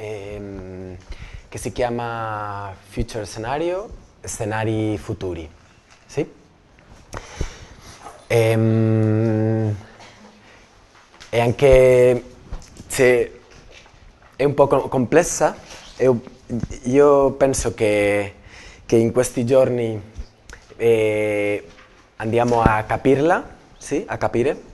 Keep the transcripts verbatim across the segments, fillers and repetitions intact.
ehm, che si chiama Future Scenario, Scenari Futuri. Sì? Ehm, e anche se è un po' co- complessa, io, io penso che, che in questi giorni eh, andiamo a capirla, sì, a capire.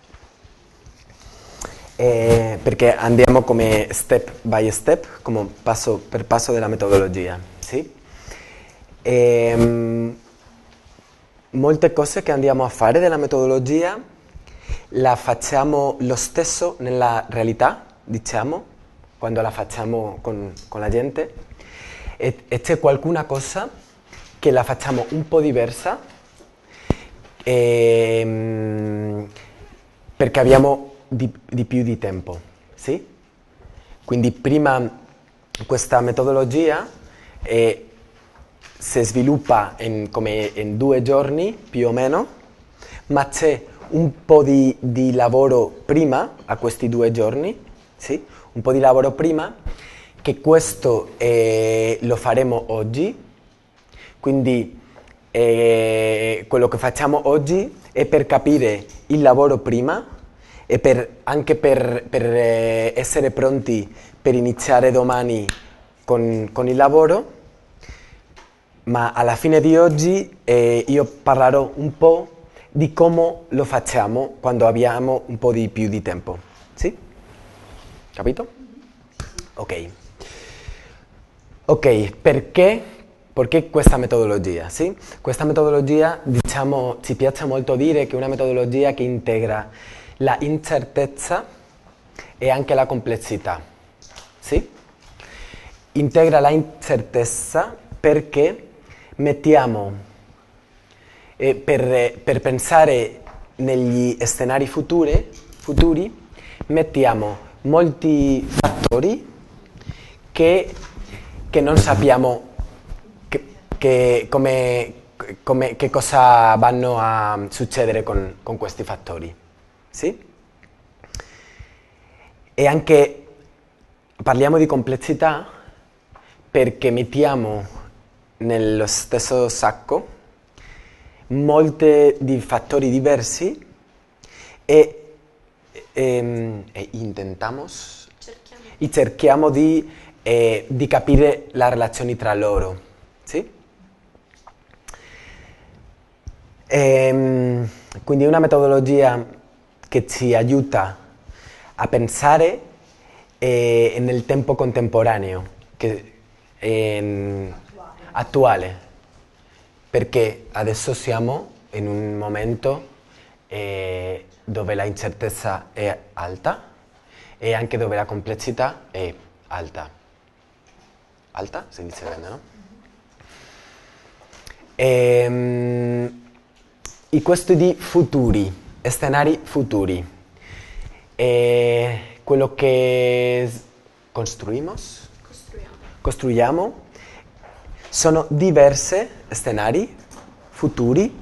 Eh, perché andiamo come step by step, come passo per passo della metodologia, sì? E, mm, molte cose che andiamo a fare della metodologia la facciamo lo stesso nella realtà, diciamo, quando la facciamo con, con la gente, e, e c'è qualcuna cosa che la facciamo un po' diversa, e, mm, perché abbiamo di, di più di tempo, sì? Quindi prima questa metodologia eh, si sviluppa in, come in due giorni più o meno, ma c'è un po' di, di lavoro prima a questi due giorni, sì? Un po' di lavoro prima, che questo eh, lo faremo oggi, quindi eh, quello che facciamo oggi è per capire il lavoro prima e per, anche per, per eh, essere pronti per iniziare domani con, con il lavoro, ma alla fine di oggi eh, io parlerò un po' di come lo facciamo quando abbiamo un po' di più di tempo. Sì? Capito? Ok. Ok, perché, perché questa metodologia? Sì? Questa metodologia, diciamo, ci piace molto dire che è una metodologia che integra la incertezza e anche la complessità. Sì? Integra la incertezza perché mettiamo, eh, per, per pensare negli scenari futuri, futuri, mettiamo molti fattori che, che non sappiamo che, che, come, come, che cosa vanno a succedere con, con questi fattori. Sì? E anche parliamo di complessità perché mettiamo nello stesso sacco molti di fattori diversi e, e, e intentiamo Cerchiamo. e cerchiamo di, eh, di capire le relazioni tra loro. Sì? E, quindi è una metodologia che ci aiuta a pensare eh, nel tempo contemporaneo, che, eh, attuale, perché adesso siamo in un momento eh, dove la incertezza è alta e anche dove la complessità è alta. Alta? Si dice bene, no? Ehm, e questo di futuri, scenari futuri. E quello che costruiamo, Costruiamo. costruiamo sono diversi scenari futuri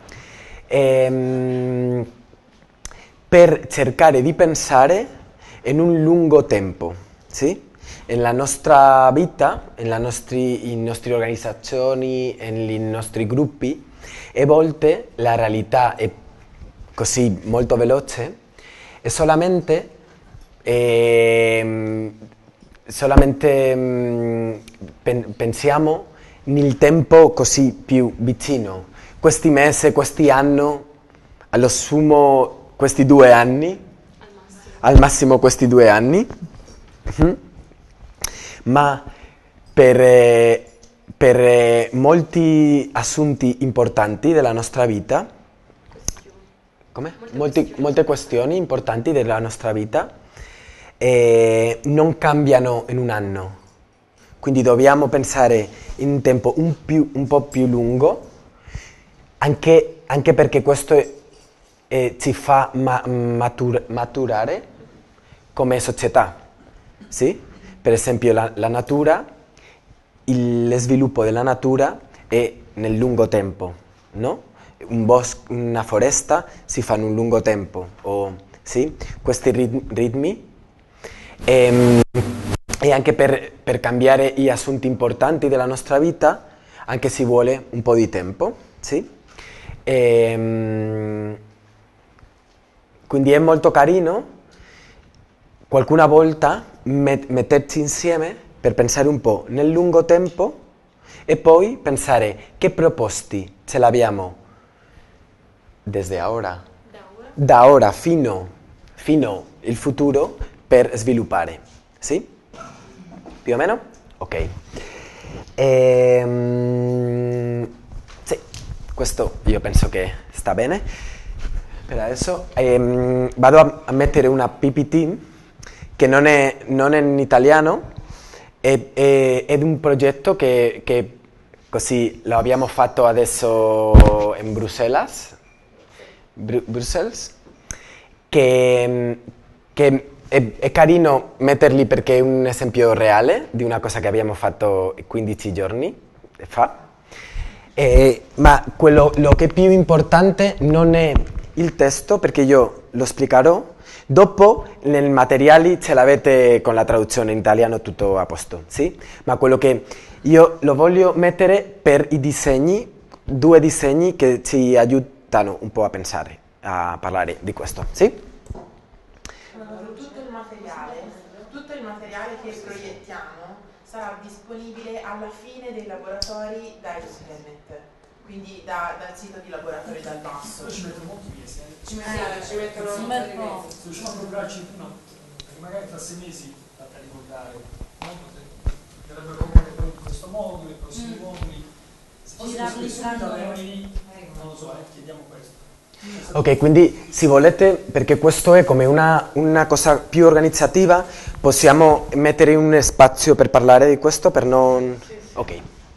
ehm, per cercare di pensare in un lungo tempo, sì? Nella nostra vita, nelle nostre nostre organizzazioni, nei nostri gruppi, a volte la realtà è così molto veloce e solamente, ehm, solamente mm, pen- pensiamo nel tempo così più vicino. Questi mesi, questi anni, allo sumo questi due anni, Al massimo. al massimo questi due anni, mhm. Ma per, eh, per eh, molti assunti importanti della nostra vita, Questioni. come? Molte Molti- questioni. molte questioni importanti della nostra vita eh, non cambiano in un anno, quindi dobbiamo pensare in un tempo un, più- un po' più lungo, anche, anche perché questo eh, ci fa ma- matur- maturare come società, sì? Per esempio la, la natura, il sviluppo della natura è nel lungo tempo, no? Un bosco, una foresta si fa in un lungo tempo, o, sì? Questi rit- ritmi. Ehm, e anche per, per cambiare gli assunti importanti della nostra vita, anche se vuole un po' di tempo, sì? E, quindi è molto carino qualcuna volta met- metterci insieme per pensare un po' nel lungo tempo e poi pensare che proposti ce l'abbiamo desde ora, Da ora. da ora fino, fino il futuro per sviluppare, sì? Più o meno? Ok. Ehm, sì, questo io penso che sta bene per adesso. Ehm, vado a, a mettere una P P T che non è, non è in italiano, è, è, è di un progetto che, che così lo abbiamo fatto adesso in Bruxelles, Bru- Brussels, che, che è, è carino metterli perché è un esempio reale di una cosa che abbiamo fatto quindici giorni fa. Eh, ma quello lo che è più importante non è il testo, perché io lo spiegherò. Dopo nei materiali ce l'avete con la traduzione in italiano tutto a posto, sì? Ma quello che io lo voglio mettere per i disegni, due disegni che ci aiutano un po' a pensare, a parlare di questo, sì? Uh, tutto il materiale, tutto il materiale che proiettiamo sarà disponibile alla fine dei laboratori da Internet, quindi da, dal sito di laboratorio dal basso. Ci mettono molti mesi, eh. Ci mettono, ci mettono un un bel po' di po'. mesi. Se riusciamo a procurarci no, perché magari tra sei mesi fatta ricordare, no? Potrebbe comune poi in questo modulo, i prossimi Mm. moduli. Se fosse Girarli subito tra da noi. noi, non lo so, eh, chiediamo questo. Ok, quindi se volete, perché questo è come una, una cosa più organizzativa, possiamo mettere un spazio per parlare di questo, per non... Ok.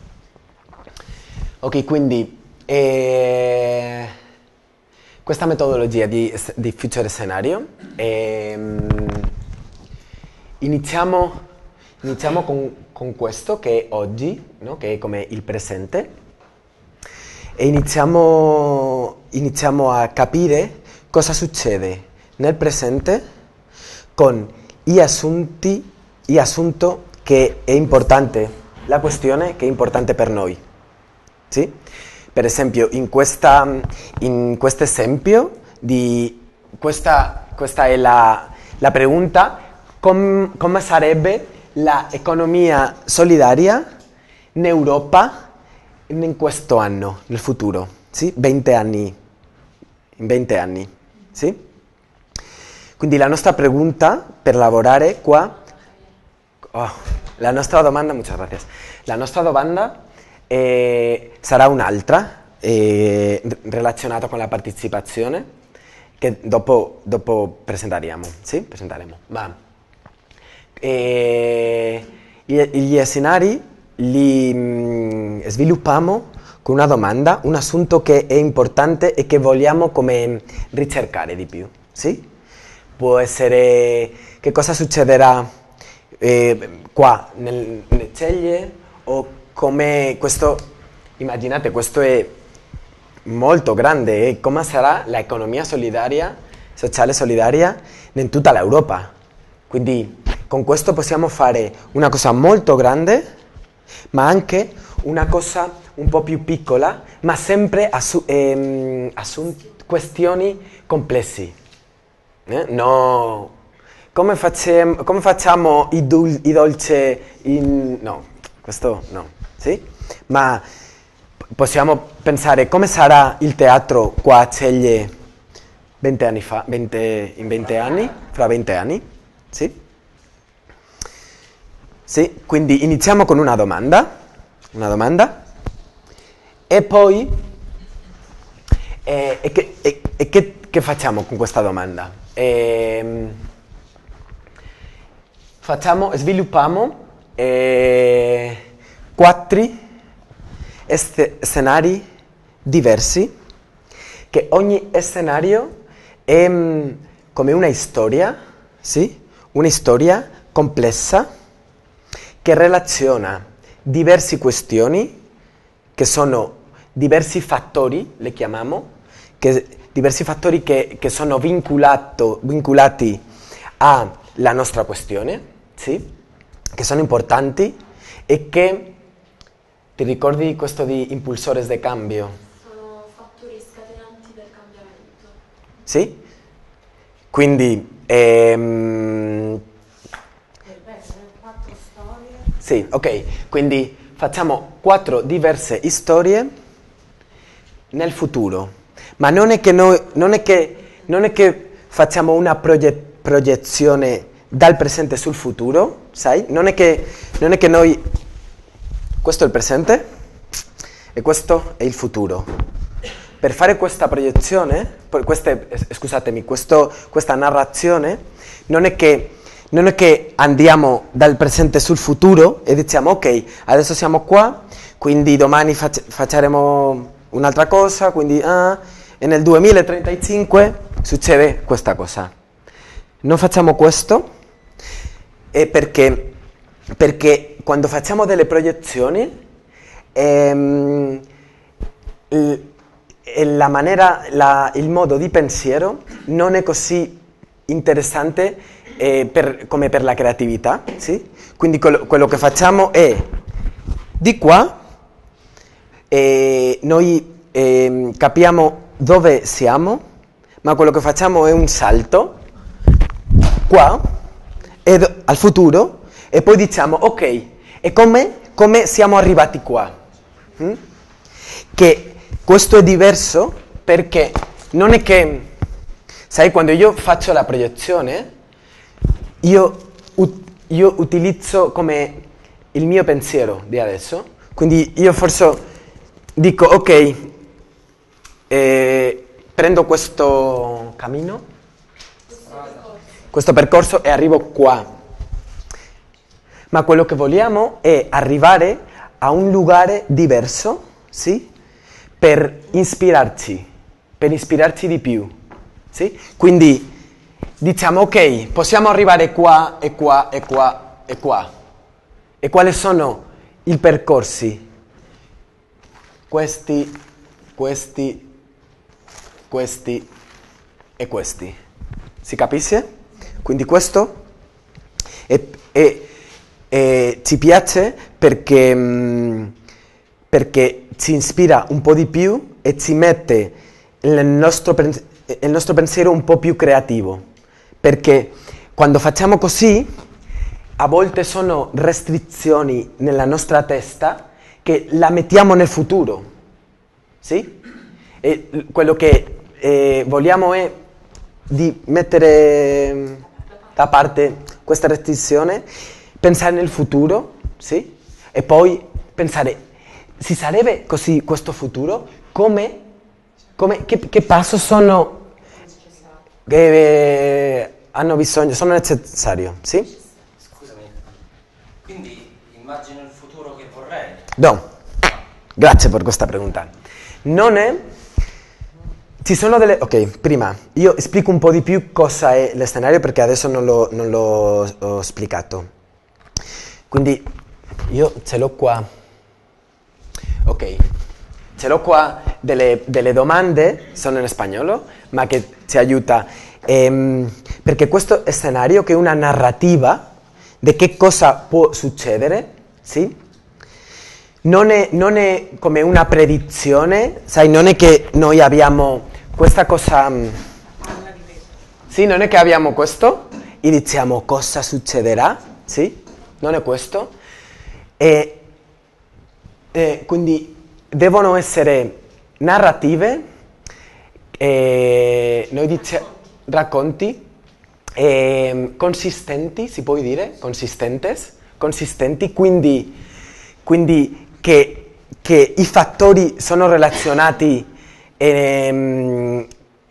Ok, quindi eh, questa metodologia di, di future scenario, ehm, iniziamo, iniziamo con, con questo che è oggi, no? Che è come il presente. E iniziamo, iniziamo a capire cosa succede nel presente con gli assunti, gli assunto che è importante, la questione che è importante per noi. Sì? Per esempio, in questa, in questo esempio, di, questa, questa è la, la pregunta, com, come sarebbe l'economia solidaria in Europa in questo anno, nel futuro, sì? venti anni, in venti anni, sì? Quindi la nostra pregunta per lavorare qua, oh, la nostra domanda, muchas gracias, la nostra domanda eh, sarà un'altra, eh, relazionata con la partecipazione, che dopo, dopo presenteremo, sì? Presenteremo, ma eh, gli scenari li mh, sviluppiamo con una domanda, un assunto che è importante e che vogliamo come ricercare di più, sì? Può essere che cosa succederà eh, qua nel, nelle celle o come questo, immaginate, questo è molto grande, eh, come sarà l'economia solidaria, sociale solidaria in tutta l'Europa. Quindi con questo possiamo fare una cosa molto grande, ma anche una cosa un po' più piccola, ma sempre assu- ehm, assun- questioni complesse. Eh? No, come, facciamo, come facciamo i, dul- i dolci in... No, questo no, sì? Ma possiamo pensare come sarà il teatro qua a Ceglie venti anni fa, venti, in venti anni, fra venti anni, sì? Sì, quindi iniziamo con una domanda, una domanda, e poi eh, e che, e, e che, che facciamo con questa domanda? Eh, facciamo, sviluppiamo eh, quattro este- scenari diversi, che ogni scenario è mh, come una storia, sì? Una storia complessa, che relaziona diverse questioni, che sono diversi fattori, le chiamiamo, che, diversi fattori che, che sono vinculato, vinculati alla nostra questione, sì? che sono importanti e che, ti ricordi questo di impulsores de cambio? Sono fattori scatenanti del cambiamento. Sì? Quindi, ehm, quattro storie. sì, ok, quindi facciamo quattro diverse storie nel futuro, ma non è che noi, non è che, non è che facciamo una proge- proiezione dal presente sul futuro, sai? Non è che, non è che noi, questo è il presente e questo è il futuro. Per fare questa proiezione, per queste, scusatemi, questo, questa narrazione, non è che non è che andiamo dal presente sul futuro e diciamo ok, adesso siamo qua, quindi domani fac- facciamo un'altra cosa, quindi ah, e nel duemilatrentacinque succede questa cosa. Non facciamo questo e perché, perché quando facciamo delle proiezioni ehm, il, la maniera, la, il modo di pensiero non è così interessante eh, per, come per la creatività, sì? Quindi quello, quello che facciamo è di qua eh, noi eh, capiamo dove siamo, ma quello che facciamo è un salto qua ed, al futuro e poi diciamo ok, e come, come siamo arrivati qua? Mm? Che questo è diverso perché non è che, sai, quando io faccio la proiezione, io, ut- io utilizzo come il mio pensiero di adesso, quindi io forse dico, ok, eh, prendo questo cammino, questo percorso e arrivo qua, ma quello che vogliamo è arrivare a un lugar diverso, sì? Per ispirarci, per ispirarci di più, sì? Quindi diciamo ok, possiamo arrivare qua e qua e qua e qua. E quali sono i percorsi? Questi, questi, questi e questi. Si capisce? Quindi questo è, è, è, ci piace perché, mh, perché ci ispira un po' di più e ci mette il nostro, il nostro pensiero un po' più creativo, perché quando facciamo così a volte sono restrizioni nella nostra testa che la mettiamo nel futuro, sì? E quello che eh, vogliamo è di mettere da parte questa restrizione, pensare nel futuro, sì? E poi pensare, si sarebbe così questo futuro? Come? come che, che passo sono che eh, hanno bisogno, sono necessari, sì? Scusami, quindi immagino il futuro che vorrei. No, grazie per questa pregunta. Non è... Ci sono delle... Ok, prima, io esplico un po' di più cosa è lo scenario perché adesso non l'ho, non l'ho ho spiegato. Quindi io ce l'ho qua. Ok, ce l'ho qua delle, delle domande, sono in spagnolo, ma che ci aiuta. Ehm, perché questo scenario che è una narrativa di che cosa può succedere, sì? Non è, non è come una predizione, sai, non è che noi abbiamo questa cosa... Sì, non è che abbiamo questo e diciamo cosa succederà, sì? Non è questo. E, e quindi devono essere narrative, e noi diciamo racconti, e consistenti, si può dire, consistentes, consistenti, quindi, quindi che, che i fattori sono relazionati, ehm,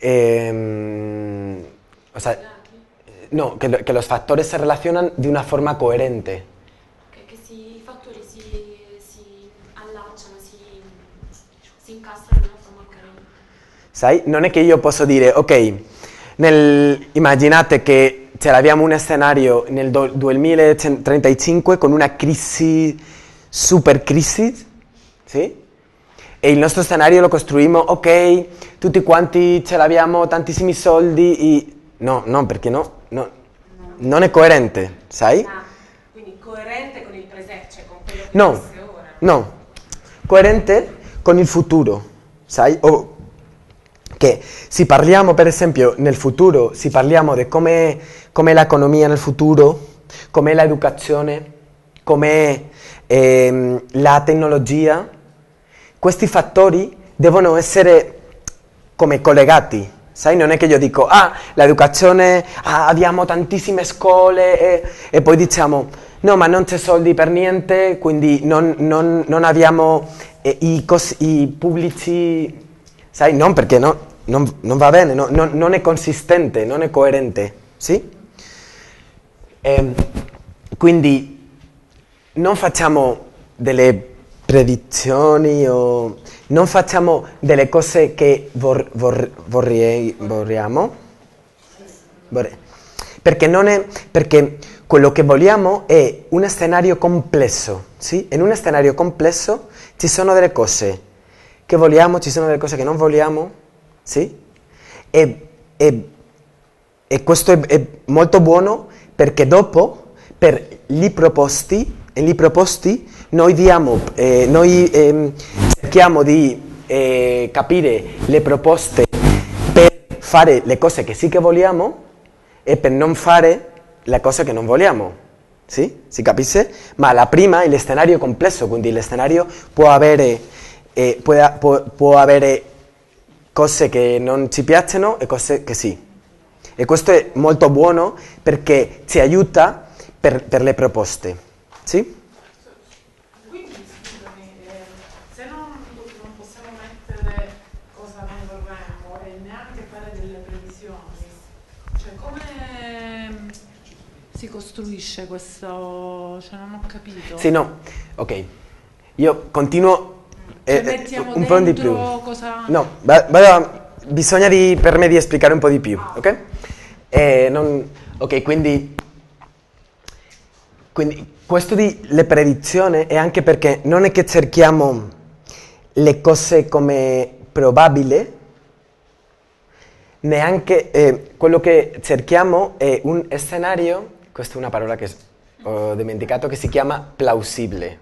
ehm, o sea, no, che, che los factores se relacionan de una forma coherente. Che, che si, i fattori si, si allacciano, si, si incastrano in una forma coerente. Sai? Non è che io posso dire, ok, nel, immaginate che ce l'abbiamo un scenario nel do, duemilatrentacinque con una crisi, super crisi, sì? E il nostro scenario lo costruiamo, ok, tutti quanti ce l'abbiamo, tantissimi soldi, e... no, no, perché no, no, non è coerente, sai? Quindi coerente con il presente, cioè con quello che No, esiste ora. no, coerente con il futuro, sai? O che se parliamo per esempio nel futuro, se parliamo di come com'è l'economia nel futuro, com'è l'educazione, com'è ehm, la tecnologia, questi fattori devono essere come collegati, sai? Non è che io dico, ah, l'educazione, ah, abbiamo tantissime scuole e, e poi diciamo, no, ma non c'è soldi per niente, quindi non, non, non abbiamo eh, i, cos- i pubblici, sai? Non perché no, non, non va bene, no, non, non è consistente, non è coerente, sì? E, quindi non facciamo delle predizioni o non facciamo delle cose che vor, vor, vorrei, vorriamo, vorrei, perché, non è, perché quello che vogliamo è un scenario complesso, sì? In un scenario complesso ci sono delle cose che vogliamo, ci sono delle cose che non vogliamo, sì? E, e, e questo è, è molto buono perché dopo, per gli proposti, e gli proposti noi, diamo, eh, noi eh, cerchiamo di eh, capire le proposte per fare le cose che sì che vogliamo e per non fare le cose che non vogliamo, sì? Si capisce? Ma la prima è lo scenario complesso, quindi lo scenario può avere, eh, può, può, può avere cose che non ci piacciono e cose che sì. E questo è molto buono perché ci aiuta per, per le proposte, sì? Quindi, scusami, eh, se non, non possiamo mettere cosa noi vorremmo e neanche fare delle previsioni, cioè come si costruisce questo, cioè non ho capito. Sì, no, ok, io continuo Cioè, eh, mettiamo un po' di più. dentro cosa... No, va- vado- bisogna di, per me di spiegare un po' di più, ok? Eh, non, ok, quindi, quindi questo di le predizioni è anche perché non è che cerchiamo le cose come probabile, neanche eh, quello che cerchiamo è un scenario, questa è una parola che ho dimenticato, che si chiama plausibile.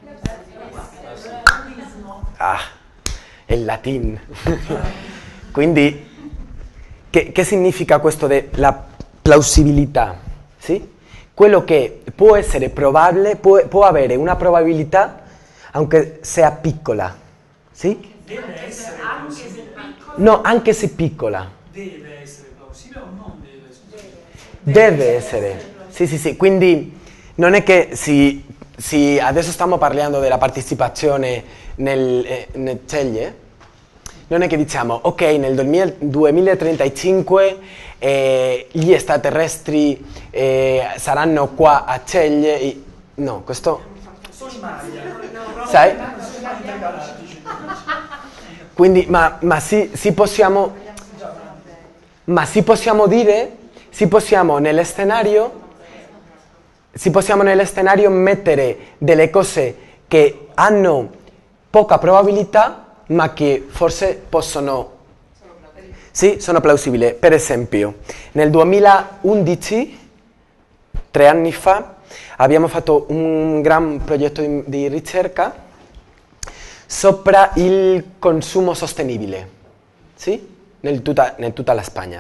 Ah, è il latino. Quindi, che, che significa questo della plausibilità? Sì? Quello che può essere probabile, può, può avere una probabilità, anche sia piccola. Sì? Deve essere plausibile. No, anche se piccola. Deve essere plausibile o non deve essere? Deve essere. Sì, sì, sì. Quindi non è che si, si adesso stiamo parlando della partecipazione nel, eh, nel Ceglie, non è che diciamo, ok, nel duemilatrentacinque eh, gli extraterrestri eh, saranno qua a Ceglie. E... No, questo... Sono i Maya. Sai? Sono i Maya intergalattici. Quindi, ma, ma sì, sì possiamo... Ma sì possiamo dire, sì possiamo nello scenario, sì possiamo nello scenario mettere delle cose che hanno poca probabilità, ma che forse possono... Sì, sono plausibili. Per esempio, nel duemilaundici, tre anni fa, abbiamo fatto un gran progetto di, di ricerca sopra il consumo sostenibile, sì? Nel tutta, nel tutta la Spagna.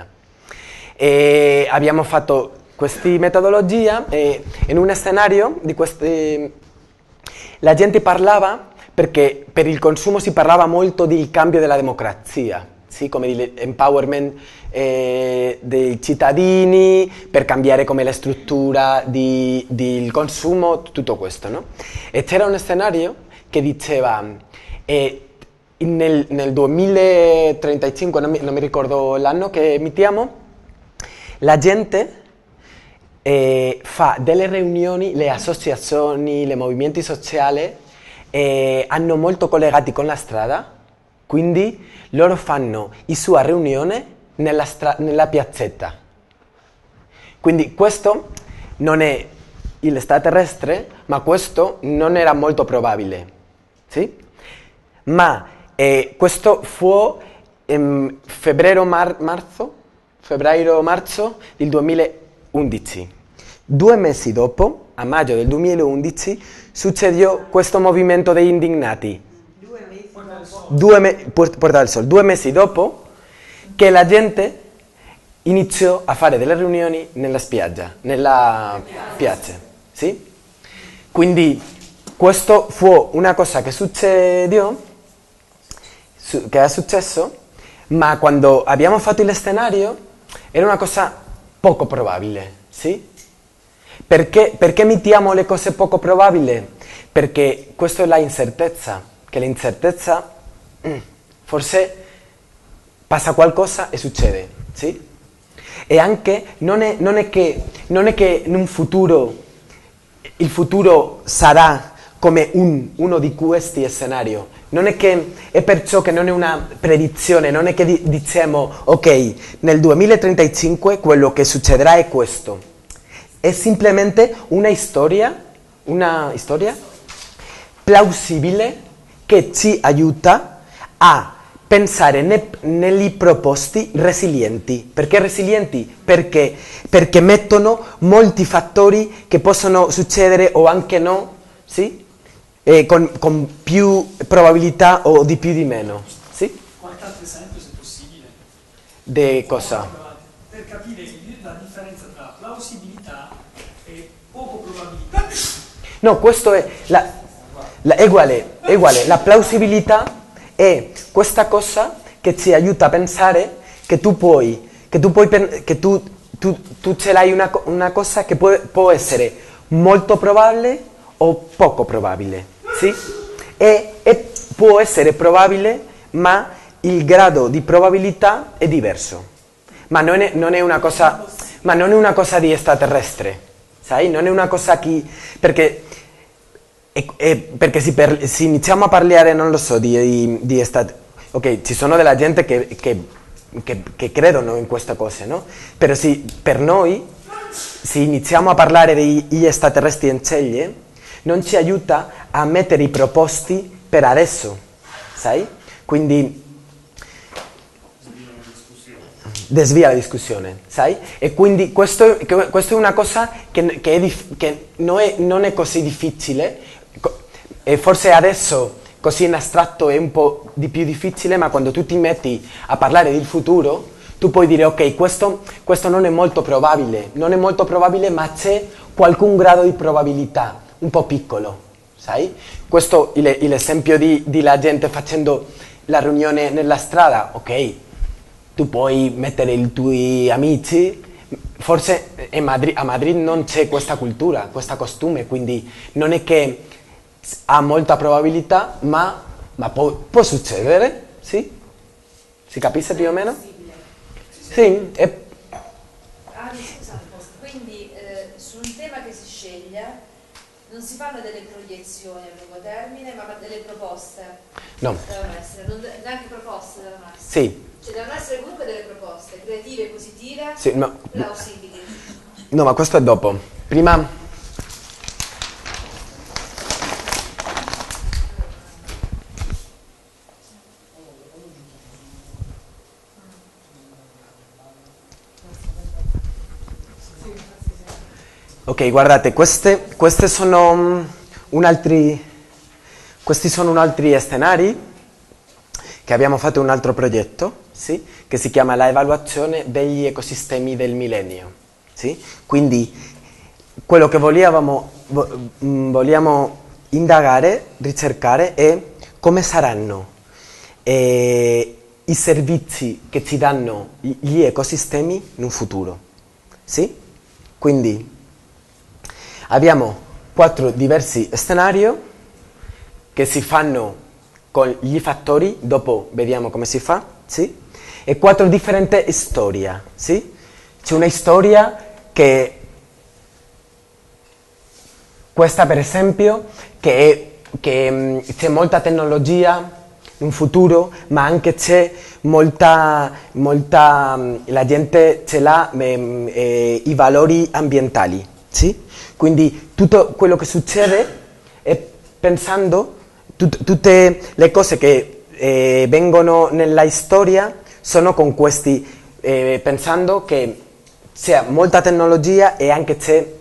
E abbiamo fatto questa metodologia e in un scenario di queste... La gente parlava, perché per il consumo si parlava molto del cambio della democrazia, sì? Come l'empowerment eh, dei cittadini, per cambiare come la struttura di, del consumo, tutto questo, no? E c'era un scenario che diceva... Eh, Nel, nel duemilatrentacinque, non mi, non mi ricordo l'anno che emittiamo, la gente eh, fa delle riunioni, le associazioni, i movimenti sociali eh, hanno molto collegati con la strada, quindi loro fanno la sua riunione nella, stra- nella piazzetta. Quindi questo non è il extraterrestre, ma questo non era molto probabile, sì? Ma Eh, questo fu in febbraio, mar- marzo, febbraio-marzo del duemilaundici. Due mesi dopo a maggio del duemilaundici succedió questo movimento dei indignati. Due mesi Puerta del dopo. Sol. Due me- Puer- Puerta del Sol, due mesi dopo che la gente iniziò a fare delle riunioni nella spiaggia, nella piazza, sì? Quindi questo fu una cosa che succedió, su- che è successo, ma quando abbiamo fatto il scenario era una cosa poco probabile, sì? Perché, perché mettiamo le cose poco probabili? Perché questa è la incertezza, che l'incertezza mm, forse passa qualcosa e succede, sì? E anche non è, non è che, non è che in un futuro il futuro sarà come un- uno di questi scenari. Non è che è perciò che non è una predizione, non è che di- diciamo ok, nel duemilatrentacinque quello che succederà è questo. È semplicemente una storia, una storia plausibile che ci aiuta a pensare ne- negli proposti resilienti. Perché resilienti? Perché, perché mettono molti fattori che possono succedere o anche no, sì? E con, con più probabilità o di più di meno, sì? Qualche altro esempio, se possibile? De cosa? Per capire la differenza tra plausibilità e poco probabilità. No, questo è, la, la- è uguale, è uguale, la plausibilità è questa cosa che ci aiuta a pensare che tu puoi, che tu, puoi, pen- che tu, tu, tu ce l'hai una, co- una cosa che può, può essere molto probabile o poco probabile, sì? E, e può essere probabile, ma il grado di probabilità è diverso. Ma non è, non è una cosa, ma non è una cosa di extraterrestre, sai? Non è una cosa che, perché, e- e- perché se, per- se iniziamo a parlare, non lo so, di, di, di extra- ok, ci sono della gente che, che, che, che credono in queste cose, no? Però se per noi, se iniziamo a parlare degli extraterrestri in celle, non ci aiuta a mettere i proposti per adesso, sai? Quindi desvia la discussione, sai? E quindi questo, che- questo è una cosa che, che, è dif- che non, è, non è così difficile, co- e forse adesso così in astratto è un po' di più difficile, ma quando tu ti metti a parlare del futuro, tu puoi dire ok, questo, questo non è molto probabile, non è molto probabile, ma c'è qualcun grado di probabilità, un po' piccolo, sai? Questo è il- l'esempio di, di la gente facendo la riunione nella strada, ok, tu puoi mettere i tuoi amici, forse in Madri- a Madrid non c'è questa cultura, questa costume, quindi non è che ha molta probabilità, ma, ma può, può succedere, sì? Si capisce più o meno? Sì, è, Ah, mi scusa un po'. Quindi eh, su un tema che si sceglie non si fanno delle proiezioni a lungo termine, ma delle proposte no, devono essere, non de- neanche proposte devono essere. sì, Cioè devono essere comunque delle proposte, creative, positive, sì, ma, plausibili. no, ma questo è dopo. Prima, ok, guardate, queste, queste sono mm, un altri, questi sono un altri scenari che abbiamo fatto in un altro progetto, sì? Che si chiama la evaluazione degli ecosistemi del millennio, sì? Quindi quello che volevamo, vo- mm, vogliamo indagare, ricercare è come saranno eh, i servizi che ci danno i- gli ecosistemi in un futuro, sì? Quindi abbiamo quattro diversi scenari che si fanno con gli fattori, dopo vediamo come si fa, sì? E quattro differenti storie, sì? C'è una storia che, questa per esempio, che, è, che mh, c'è molta tecnologia in un futuro, ma anche c'è molta, molta mh, la gente ce l'ha mh, eh, i valori ambientali, sì? Quindi tutto quello che succede è pensando, tut- tutte le cose che eh, vengono nella storia sono con questi, eh, pensando che c'è molta tecnologia e anche c'è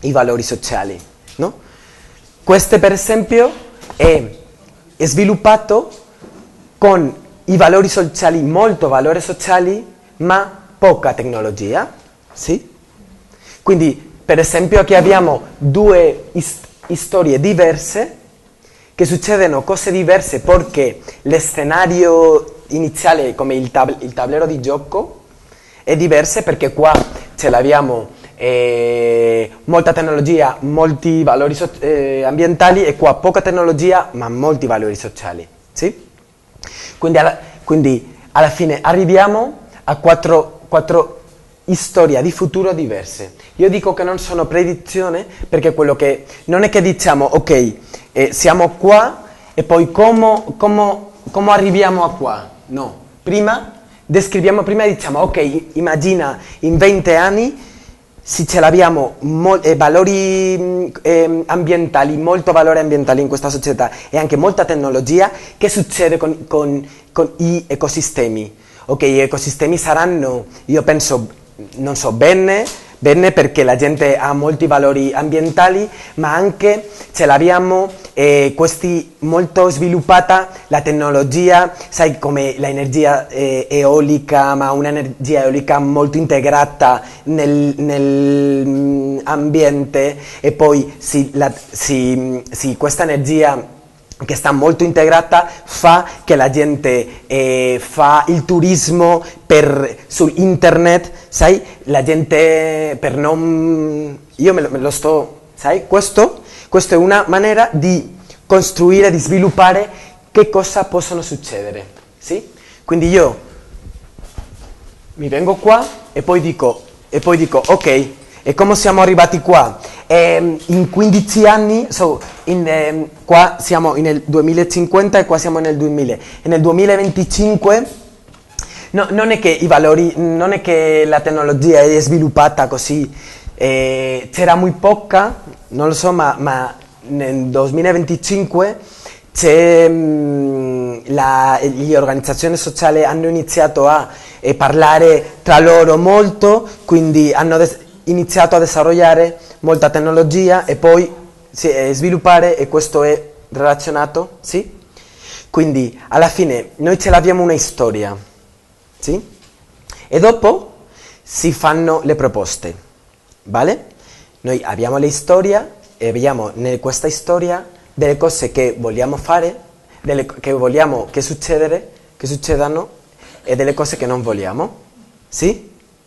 i valori sociali, no? Questo per esempio è, è sviluppato con i valori sociali, molto valori sociali, ma poca tecnologia, sì? Quindi per esempio qui abbiamo due ist- storie diverse che succedono cose diverse perché lo scenario iniziale, come il, tab- il tablero di gioco, è diverso perché qua ce l'abbiamo eh, molta tecnologia, molti valori so- eh, ambientali, e qua poca tecnologia ma molti valori sociali, sì? Quindi alla, quindi alla fine arriviamo a quattro, quattro storie di futuro diverse. Io dico che non sono predizioni perché quello che non è che diciamo ok, eh, siamo qua e poi come, come, come arriviamo a qua, no, prima descriviamo, prima diciamo ok, immagina in venti anni se ce l'abbiamo mo- eh, valori eh, ambientali, molto valore ambientale in questa società e anche molta tecnologia, che succede con, con, con gli ecosistemi? Ok, gli ecosistemi saranno, io penso, non so, bene, bene perché la gente ha molti valori ambientali, ma anche ce l'abbiamo eh, questi molto sviluppata la tecnologia, sai, come l'energia eh, eolica, ma un'energia eolica molto integrata nel, nell'ambiente, e poi sì, la, sì, sì, questa energia che sta molto integrata fa che la gente eh, fa il turismo per, su internet, sai, la gente per non, io me lo, me lo sto, sai, questo, questo è una maniera di costruire, di sviluppare che cosa possono succedere, sì? Quindi io mi vengo qua e poi dico, e poi dico ok, e come siamo arrivati qua? Eh, in quindici anni, so, in, eh, qua siamo nel duemilacinquanta e qua siamo nel duemila. E nel duemilaventicinque no, non è che i valori, non è che la tecnologia è sviluppata così, eh, c'era molto poca, non lo so, ma, ma nel duemilaventicinque c'è, mh, la, le organizzazioni sociali hanno iniziato a eh, parlare tra loro molto, quindi hanno des- iniziato a sviluppare molta tecnologia e poi sì, eh, sviluppare, e questo è relazionato, sì? Quindi alla fine noi ce l'abbiamo una storia, sì? E dopo si fanno le proposte, vale? Noi abbiamo la storia e vediamo in questa storia delle cose che vogliamo fare, delle che vogliamo che succedere, che succedano, e delle cose che non vogliamo, sì?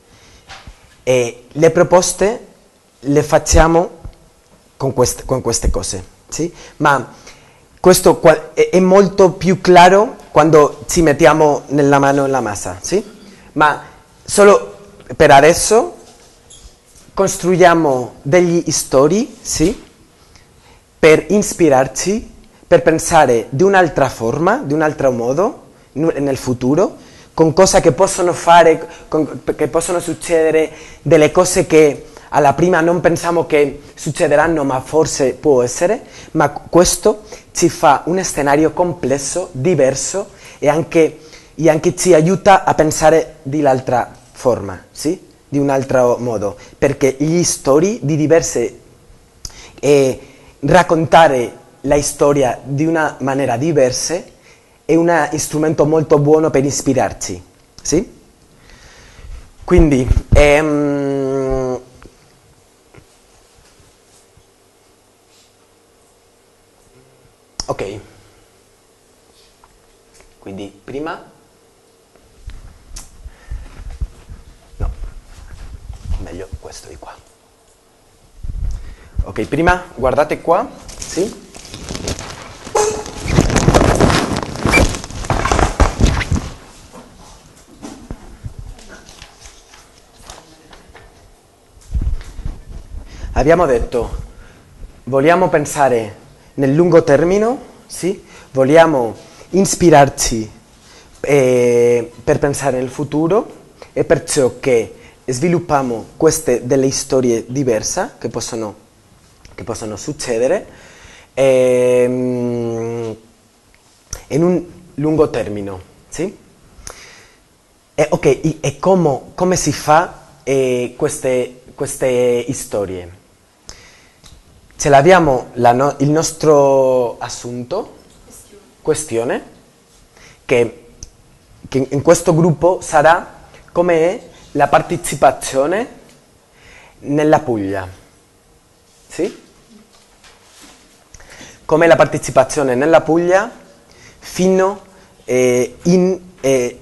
E le proposte le facciamo con queste, con queste cose, sì? Ma questo è, è molto più chiaro quando ci mettiamo nella mano nella massa, sì? Ma solo per adesso costruiamo degli storie, sì? Per ispirarci, per pensare di un'altra forma, di un altro modo nel futuro, con cose che possono fare, con, che possono succedere, delle cose che alla prima non pensiamo che succederanno, ma forse può essere, ma questo ci fa un scenario complesso, diverso, e anche, e anche ci aiuta a pensare di l'altra forma, sì? Di un altro modo, perché gli storie di diverse, e raccontare la storia di una maniera diversa è un strumento molto buono per ispirarci, sì? Quindi, ehm, ok, quindi prima, no, meglio questo di qua. Ok, prima guardate qua, sì? Abbiamo detto, vogliamo pensare nel lungo termine, sì? Vogliamo ispirarci eh, per pensare nel futuro, e perciò che sviluppiamo queste delle storie diverse che possono, che possono succedere ehm, in un lungo termine, sì? E, ok, e, e come, come si fa eh, queste, queste storie? ce l'abbiamo la no- il nostro assunto, questione, che, che in questo gruppo sarà come è la partecipazione nella Puglia. Sì? Come la partecipazione nella Puglia fino eh, in eh,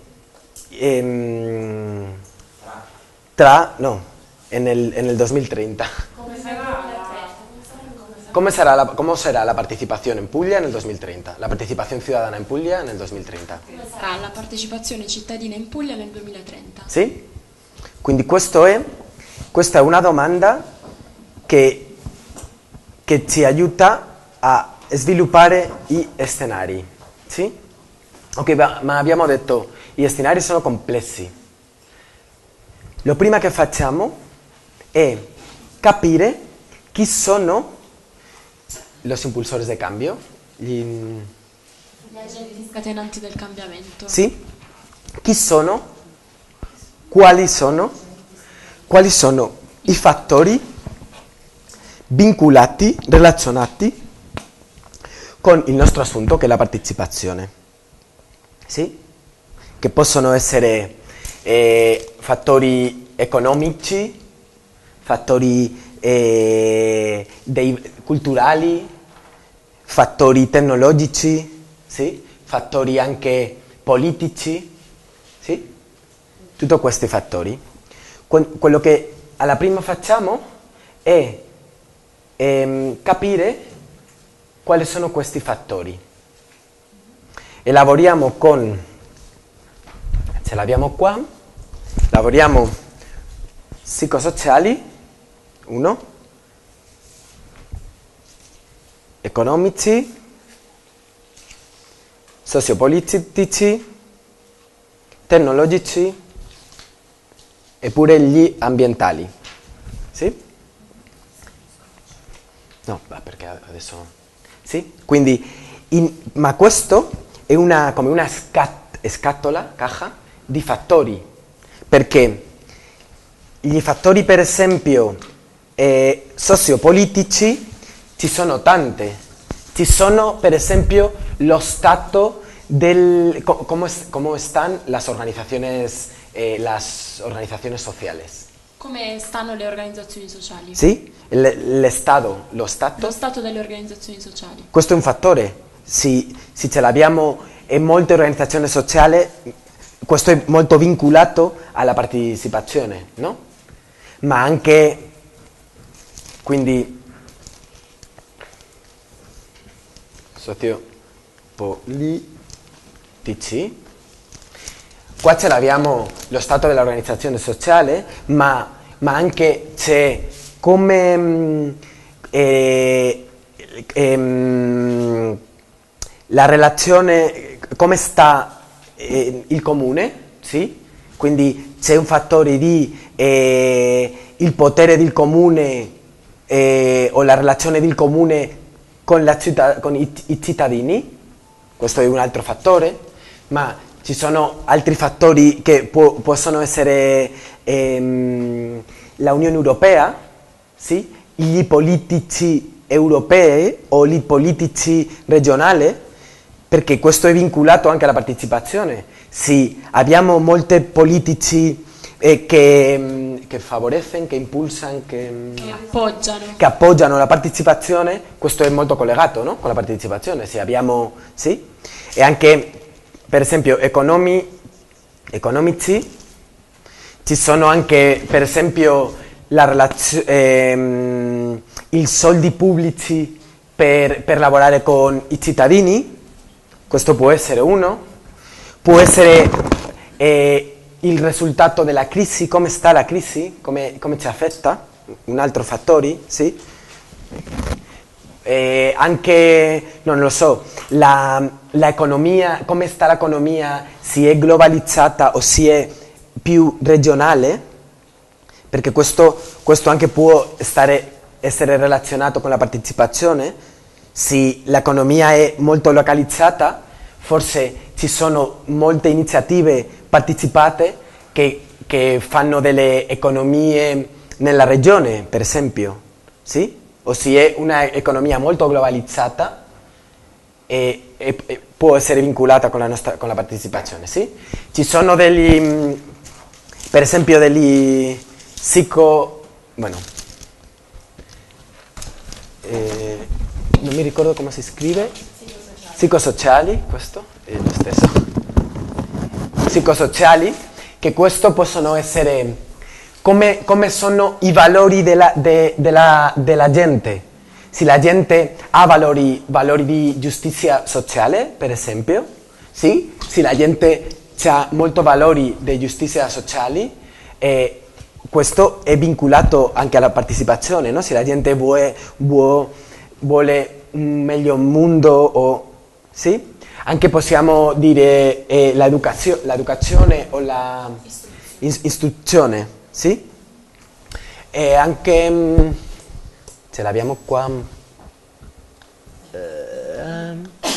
ehm, tra no e nel, e nel duemilatrenta. Come sarà? Come sarà, la, ¿Cómo será la partecipazione in Puglia nel duemilatrenta? La partecipazione ciudadana in Puglia nel duemilatrenta. Come sarà la partecipazione cittadina in Puglia nel duemilatrenta? Sì? Quindi questo è, questa è una domanda che, che ci aiuta a sviluppare gli scenari. Sì? Ok, ma, ma abbiamo detto gli scenari sono complessi. Lo prima che facciamo è capire chi sono los impulsores de cambio. Gli, Gli agenti scatenanti del cambiamento. sì? Chi sono? Quali sono? Quali sono i fattori vinculati, relazionati con il nostro assunto che è la partecipazione? Sì? Che possono essere eh, fattori economici, fattori eh, dei, culturali, fattori tecnologici, sì? Fattori anche politici, sì? Tutti questi fattori. Que- quello che alla prima facciamo è ehm, capire quali sono questi fattori. Elaboriamo con, ce l'abbiamo qua, lavoriamo psicosociali, uno, economici, sociopolitici, tecnologici e pure gli ambientali. Sì? No, perché adesso... Sì? Quindi, in, ma questo è una, come una scat, scatola, caja, di fattori. Perché gli fattori, per esempio, eh, sociopolitici, ci sono tante. Ci sono, per esempio, lo stato del... Come, come stanno las organizaciones, eh, las organizaciones sociales. Come stanno le organizzazioni sociali? Sì? L'Estato, lo Stato. Lo stato delle organizzazioni sociali. Questo è un fattore. Se, se ce l'abbiamo in molte organizzazioni sociali, questo è molto vinculato alla partecipazione, no? Ma anche, quindi, sociopolitici. Qua ce l'abbiamo lo stato dell'organizzazione sociale, ma, ma anche c'è come eh, ehm, la relazione, come sta eh, il comune, sì? Quindi c'è un fattore di eh, il potere del comune eh, o la relazione del comune con, la città, con i, i cittadini, questo è un altro fattore, ma ci sono altri fattori che può, possono essere ehm, la Unione Europea, sì? Gli politici europei o gli politici regionali, perché questo è vinculato anche alla partecipazione. Sì, abbiamo molti politici eh, che, che favoriscono, che impulsano, che, Che appoggiano. che appoggiano la partecipazione, questo è molto collegato, no? Con la partecipazione. Sì, abbiamo, sì? E anche, per esempio, economi, economici, ci sono anche, per esempio, la relazio- ehm, i soldi pubblici per, per lavorare con i cittadini, questo può essere uno, può essere eh, il risultato della crisi, come sta la crisi, come, come ci affetta, un altro fattore, sì? Eh, anche, non lo so, la, la economia, come sta l'economia, se è globalizzata o se è più regionale, perché questo, questo anche può stare, essere relazionato con la partecipazione. Se l'economia è molto localizzata, forse ci sono molte iniziative partecipate che, che fanno delle economie nella regione, per esempio, sì? ossia è un'economia molto globalizzata e, e, e può essere vincolata con la, nostra, con la partecipazione, sì? Ci sono degli, per esempio, degli psico... bueno, eh, non mi ricordo come si scrive, psicosociali, questo è lo stesso, psicosociali, che questo possono essere come, come sono i valori della, de, della, della gente. Se la gente ha valori, valori di giustizia sociale, per esempio, sì? Se la gente ha molti valori di giustizia sociale, eh, questo è vincolato anche alla partecipazione, no? Se la gente vuole, vuole, vuole un meglio mondo, o, sì? Anche possiamo dire eh, l'educazio, l'educazione o la istruzione, sì? E anche... Mh, ce l'abbiamo qua. Uh,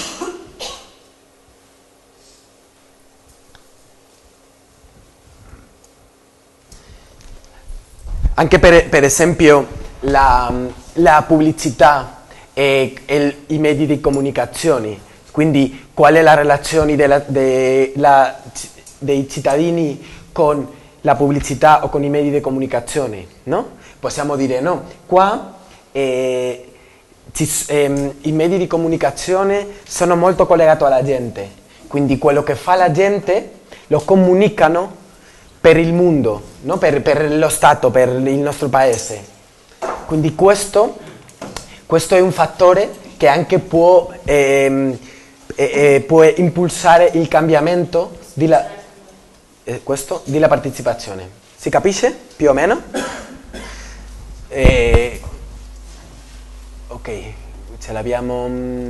anche per, per esempio la, la pubblicità e, e i mezzi di comunicazione, quindi qual è la relazione della, de, la, dei cittadini con la pubblicità o con i mezzi di comunicazione, no? Possiamo dire no, qua E, ci, ehm, i mezzi di comunicazione sono molto collegati alla gente, quindi quello che fa la gente lo comunicano per il mondo, no? per, per lo Stato, per il nostro paese. Quindi questo, questo è un fattore che anche può, ehm, eh, può impulsare il cambiamento della, eh, questo, della partecipazione. Si capisce più o meno? Eh, Ok, ce l'abbiamo...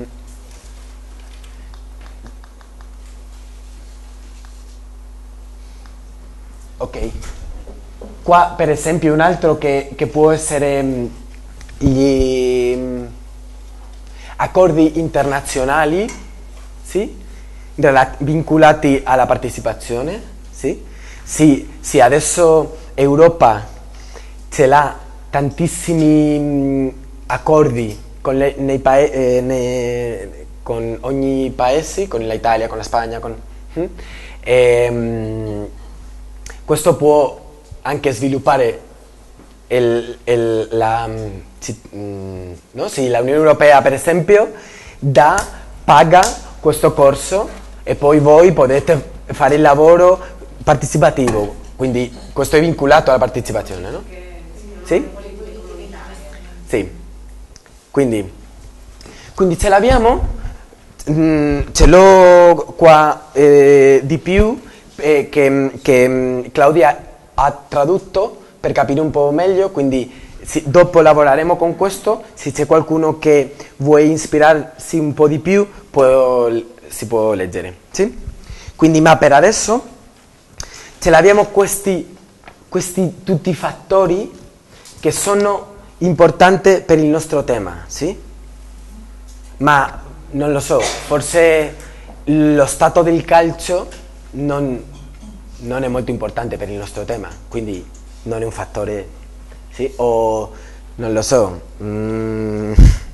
Ok, qua per esempio un altro che, che può essere gli accordi internazionali, sì? Vincolati alla partecipazione, sì? Sì, sì, adesso Europa ce l'ha tantissimi accordi con, le, nei pae, eh, nei, con ogni paese, con l'Italia, con la Spagna, con, hm? e, um, questo può anche sviluppare il, il, la, um, no? Sì, l'Unione Europea per esempio dà, paga questo corso e poi voi potete fare il lavoro partecipativo, quindi questo è vincolato alla partecipazione, no? Sì? Sì. Quindi, quindi ce l'abbiamo, mm, ce l'ho qua eh, di più eh, che, che Claudia ha tradotto per capire un po' meglio, quindi sì, dopo lavoreremo con questo, se c'è qualcuno che vuole ispirarsi un po' di più può, si può leggere, sì? Quindi ma per adesso ce l'abbiamo questi, questi tutti i fattori che sono importante per il nostro tema, sì? Ma non lo so, forse lo stato del calcio non, non è molto importante per il nostro tema, quindi non è un fattore, sì? O non lo so, mm,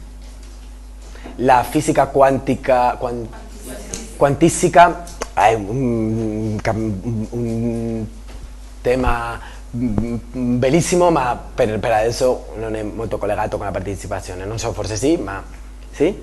la fisica quantica, quant, quantistica è un, un, un tema bellissimo, ma per, per adesso non è molto collegato con la partecipazione, non so, forse sì, ma sì?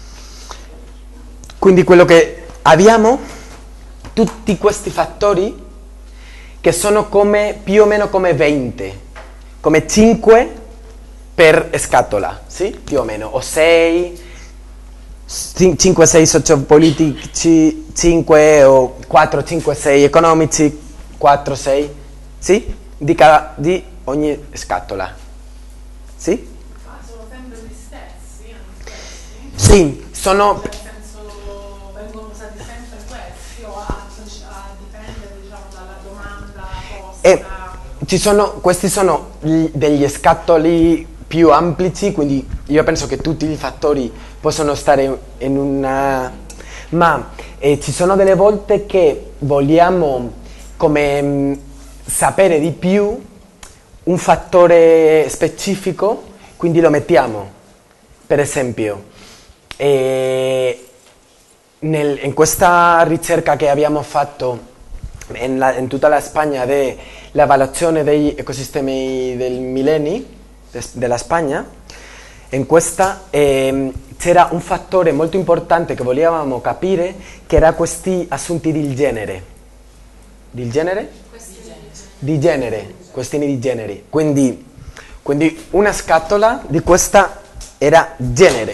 Quindi quello che abbiamo, tutti questi fattori che sono come, più o meno come venti, come cinque per scatola, sì? Più o meno, o sei, cinque sei sociopolitici, cinque o quattro, cinque, sei economici, quattro, sei, sì? Di, cada, di ogni scatola, sì? Ma sono sempre gli stessi? stessi? Sì, sono... Nel senso, vengono usati sempre questi o a, a dipendere, diciamo, dalla domanda posta? E ci sono, questi sono gli, degli scatoli più amplici, quindi io penso che tutti i fattori possono stare in una... ma eh, ci sono delle volte che vogliamo come mh, sapere di più un fattore specifico quindi lo mettiamo. Per esempio, eh, nel, in questa ricerca che abbiamo fatto in, la, in tutta la Spagna dell'evaluazione degli ecosistemi del millenni de, della Spagna, in questa eh, c'era un fattore molto importante che volevamo capire, che era questi assunti del genere. Del genere? Di genere, questioni di genere. Quindi, quindi una scatola di questa era genere.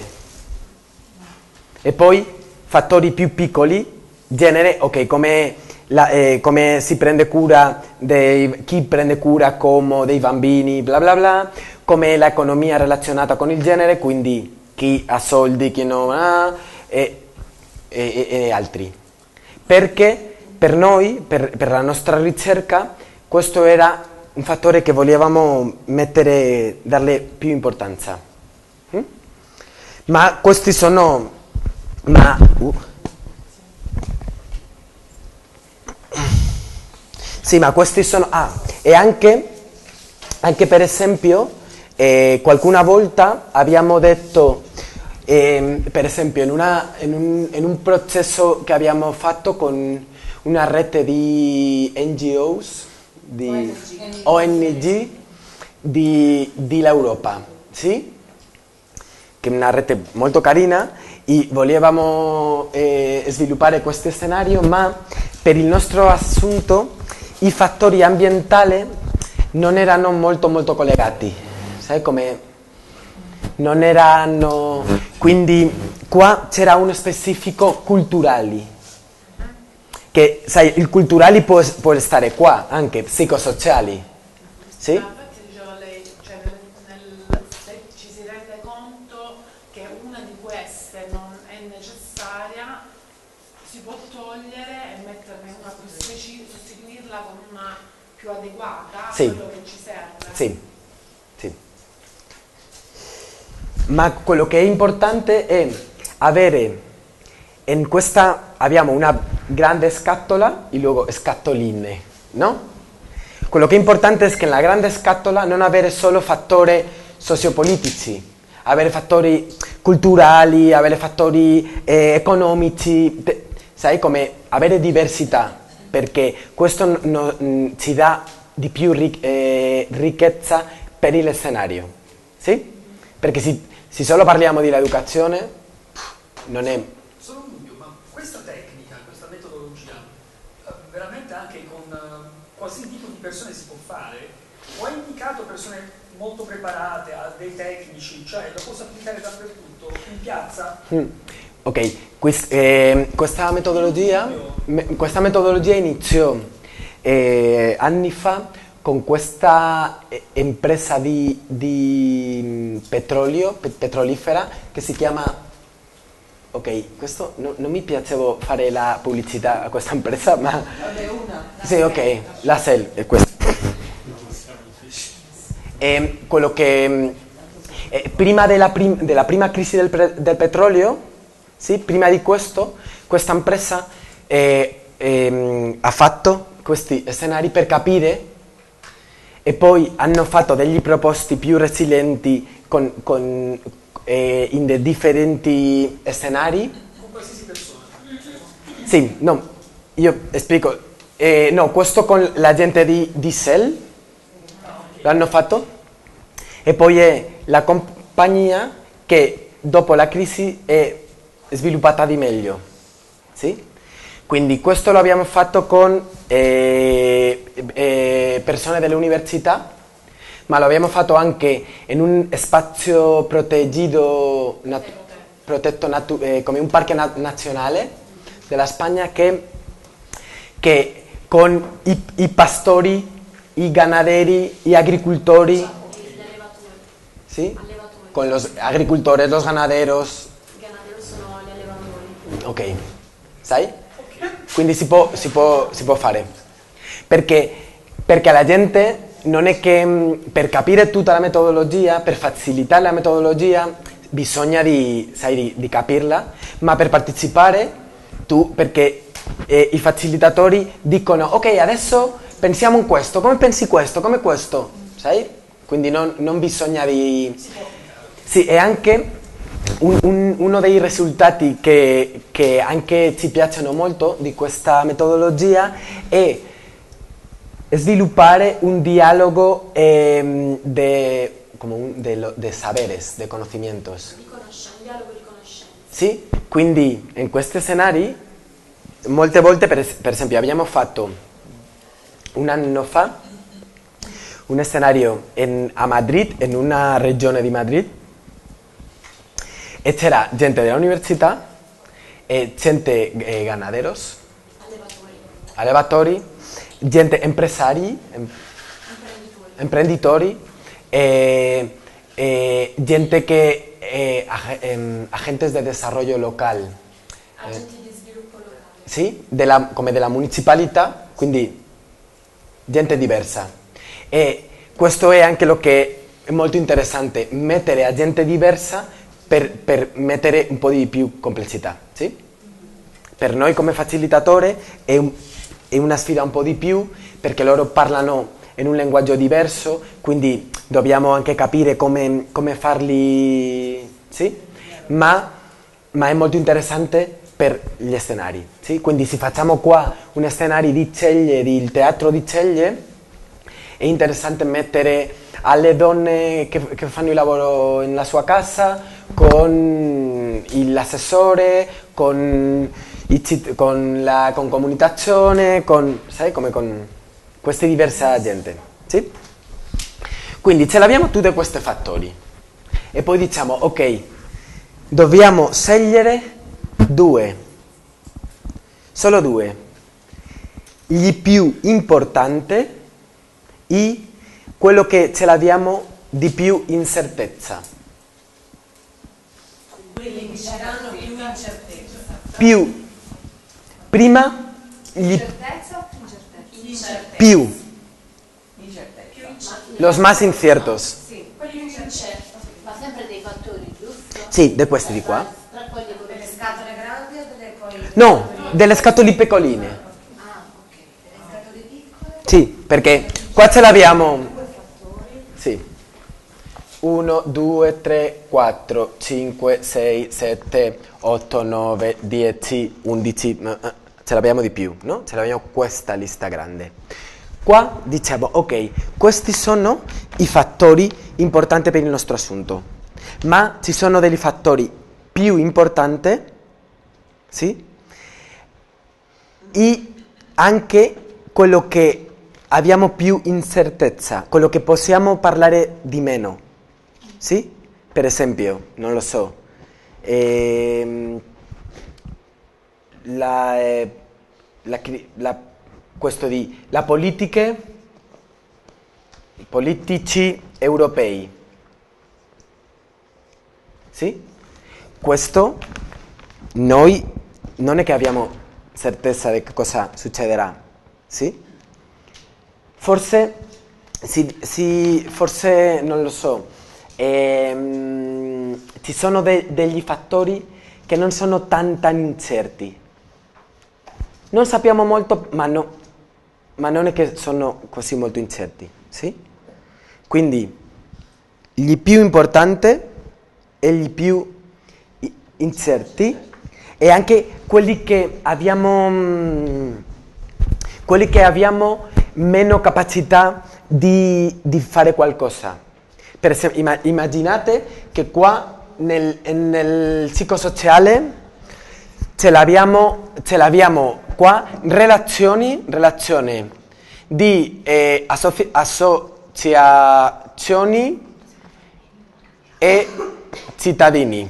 E poi fattori più piccoli, genere, ok, come, la, eh, come si prende cura dei, chi prende cura come dei bambini, bla bla bla, come l'economia relazionata con il genere, quindi chi ha soldi, chi non ha, e, e, e altri. Perché per noi, per, per la nostra ricerca, questo era un fattore che volevamo mettere, darle più importanza. Mm? Ma questi sono... Ma, uh. Sì, ma questi sono... Ah, e anche, anche per esempio, eh, qualcuna volta abbiamo detto, eh, per esempio, in, una, in, un, in un processo che abbiamo fatto con una rete di N G Os, di O N G di, di l'Europa, sì? Che è una rete molto carina, e volevamo eh, sviluppare questo scenario, ma per il nostro assunto i fattori ambientali non erano molto molto collegati, sai come? Non erano, quindi qua c'era uno specifico culturali, che sai, il culturali può, può stare qua, anche psicosociali, sì? Ma infatti dicevo a lei, cioè nel, nel, se ci si rende conto che una di queste non è necessaria, si può togliere e metterne una più specifica, sostituirla con una più adeguata a Sì. quello che ci serve. Sì, sì. Ma quello che è importante è avere, in questa abbiamo una grande scatola e luego scatoline, no? Quello che è importante è che nella grande scatola non avere solo fattori sociopolitici, avere fattori culturali, avere fattori eh, economici, te, sai come avere diversità, perché questo no, no, ci dà di più ric- eh, ricchezza per il scenario, sì? Perché se, se solo parliamo dell'educazione non è... Solo un dubbio, ma questa tecnica, questa metodologia, eh, veramente anche con eh, qualsiasi tipo di persone si può fare? O ha indicato persone molto preparate, a dei tecnici, cioè lo posso applicare dappertutto, in piazza? Mm. Ok, quest, eh, questa, metodologia, me, questa metodologia iniziò eh, anni fa con questa eh, impresa di, di petrolio, pe, petrolifera, che si chiama... Ok, questo no, non mi piaceva fare la pubblicità a questa impresa, ma... Vabbè, una. Sì, ok, la S E L è questa. E quello che... Eh, prima della, prim, della prima crisi del, pre, del petrolio, sì, prima di questo, questa impresa eh, eh, ha fatto questi scenari per capire, e poi hanno fatto degli proposti più resilienti con, con, eh, in dei differenti scenari. Con qualsiasi persona? Sì, no, io spiego. Eh, no, questo con la gente di, di S E L l'hanno fatto, e poi è la compagnia che dopo la crisi è sviluppata di meglio, sì? Quindi questo lo abbiamo fatto con eh, eh, persone delle università, ma lo abbiamo fatto anche in un spazio protetto, nat- protetto natu- eh, come un parco na- nazionale della Spagna, che, che con i, i pastori, i ganaderi, gli agricoltori, Gli allevatori. ¿sí? Allevatori. Con los agricultores, los ganaderos, I ganaderos sono gli allevatori. ok, sai? Quindi si può, si può, si può fare, perché, perché la gente non è che mh, per capire tutta la metodologia, per facilitare la metodologia, bisogna di, sai, di, di capirla, ma per partecipare tu, perché eh, i facilitatori dicono ok, adesso pensiamo in questo, come pensi questo, come questo, sai? Quindi non, non bisogna di... Si può Sì, e anche un, un, uno dei risultati che, che anche ci piacciono molto di questa metodologia è sviluppare un dialogo eh, de, como un, de, de saberes, de conocimientos. Di conoscenza, un dialogo di conoscenza. Sì, quindi in questi scenari molte volte, per, per esempio, abbiamo fatto un anno fa un scenario in, a Madrid, in una regione di Madrid, e c'era gente dell'università e gente eh, ganaderos, Allevatori. allevatori, gente empresari, em, Imprenditori. imprenditori, e, e gente che eh, ag- em, agentes de desarrollo local, Agenti di sviluppo locale. sì, della, come della municipalità, quindi gente diversa. E questo è anche lo che è molto interessante, mettere a gente diversa per, per mettere un po' di più complessità, sì? Per noi come facilitatore è, un, è una sfida un po' di più, perché loro parlano in un linguaggio diverso, quindi dobbiamo anche capire come, come farli, sì? Ma, ma è molto interessante per gli scenari, sì? Quindi se facciamo qua un scenario di Ceglie, del teatro di Ceglie, è interessante mettere alle donne che, che fanno il lavoro nella sua casa con l'assessore, con, i cit- con la con comunicazione, con, sai, come con queste diverse gente, sì? Quindi ce l'abbiamo tutti questi fattori e poi diciamo, ok, dobbiamo scegliere due, solo due, gli più importanti e quello che ce l'abbiamo di più incertezza. Quelli che ci danno più incertezza. Più, prima, gli Certezza o incertezza? Incertezza. più, Incertezza. Più incerto. los más inciertos. Sì. Quelli più incerti. Ma sempre dei fattori, giusto? Sì, di questi di qua. Tra quelli con Delle scatole grandi o delle poi... No, delle scatole piccoline. Ah, ok. Delle scatole piccole. Sì, perché qua ce l'abbiamo. Sì. uno, due, tre, quattro, cinque, sei, sette, otto, nove, dieci, undici, eh, eh, ce l'abbiamo di più, no? Ce l'abbiamo questa lista grande. Qua diciamo, ok, questi sono i fattori importanti per il nostro assunto, ma ci sono dei fattori più importanti, sì? E anche quello che abbiamo più incertezza, quello che possiamo parlare di meno, sì? Per esempio, non lo so, ehm, la, eh, la, cri- la, questo di, la politiche, i politici europei, sì? Questo noi non è che abbiamo certezza di che cosa succederà, sì? Forse, sì, sì, forse non lo so, ehm, ci sono de- degli fattori che non sono tan tan incerti. Non sappiamo molto, ma, no, ma non è che sono così molto incerti, sì? Quindi, gli più importanti e gli più i- incerti e anche quelli che abbiamo, mm, quelli che abbiamo meno capacità di, di fare qualcosa. Per esempio, imma- immaginate che qua nel, nel psicosociale ce l'abbiamo, ce l'abbiamo qua relazioni, relazioni di eh, associ- associazioni e cittadini.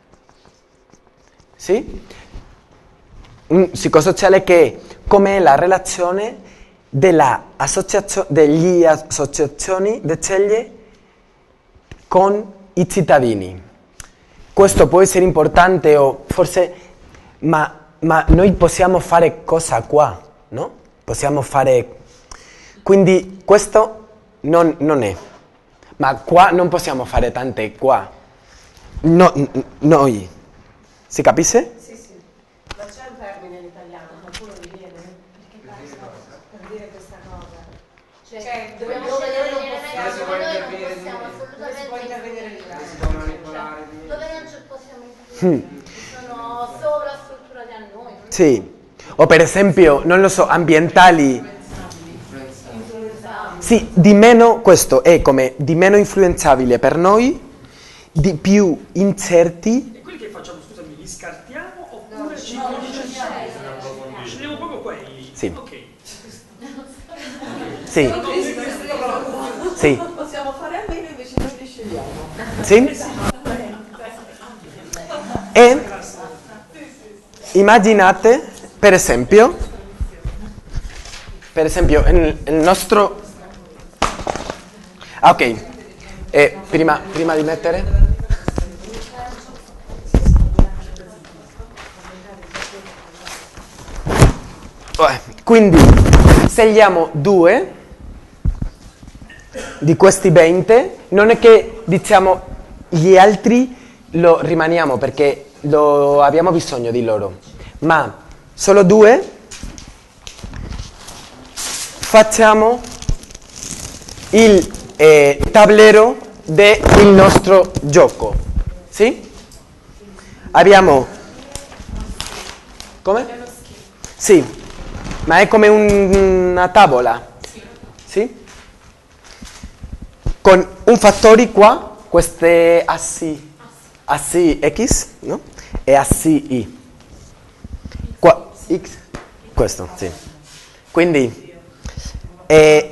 Sì? Un psicosociale che è come la relazione della associazio- degli associazioni di Ceglie con i cittadini. Questo può essere importante o forse, ma, ma noi possiamo fare cosa qua, no? Possiamo fare, quindi questo non, non è, ma qua non possiamo fare tante qua. No, n- noi, si capisce? Sì, sì. Ma c'è un termine in italiano, qualcuno vi viene? Per dire questa cosa. Cioè, Cioè, dobbiamo dove scegliere non gli possiamo- elementi, dove ma noi non non intervenire possiamo di- dove si può assolutamente intervenire di influire. là. Si può manipolare. Dove non ci possiamo influire, sono sovrastrutturati a noi. non- Sì. O per esempio, non lo so, ambientali. Sì, di meno, questo è come di meno influenzabile per noi, di più incerti. E quelli che facciamo, scusami, li scartiamo oppure No, ci no, diciamo, scegliamo proprio quelli? Sì. Ok. Sì, sì, Possiamo fare a meno, invece noi li scegliamo. sì. E immaginate, per esempio, per esempio, il, il nostro... Ah, ok, e prima, prima di mettere... Quindi scegliamo due di questi venti, non è che diciamo gli altri lo rimaniamo perché lo abbiamo bisogno di loro, ma solo due facciamo il eh, tablero del nostro gioco, sì? Abbiamo... Come? Sì, ma è come un- una tavola, sì? Con un fattore qua, queste assi, assi X, no? E assi Y. Qua, X, questo, sì. Quindi, eh,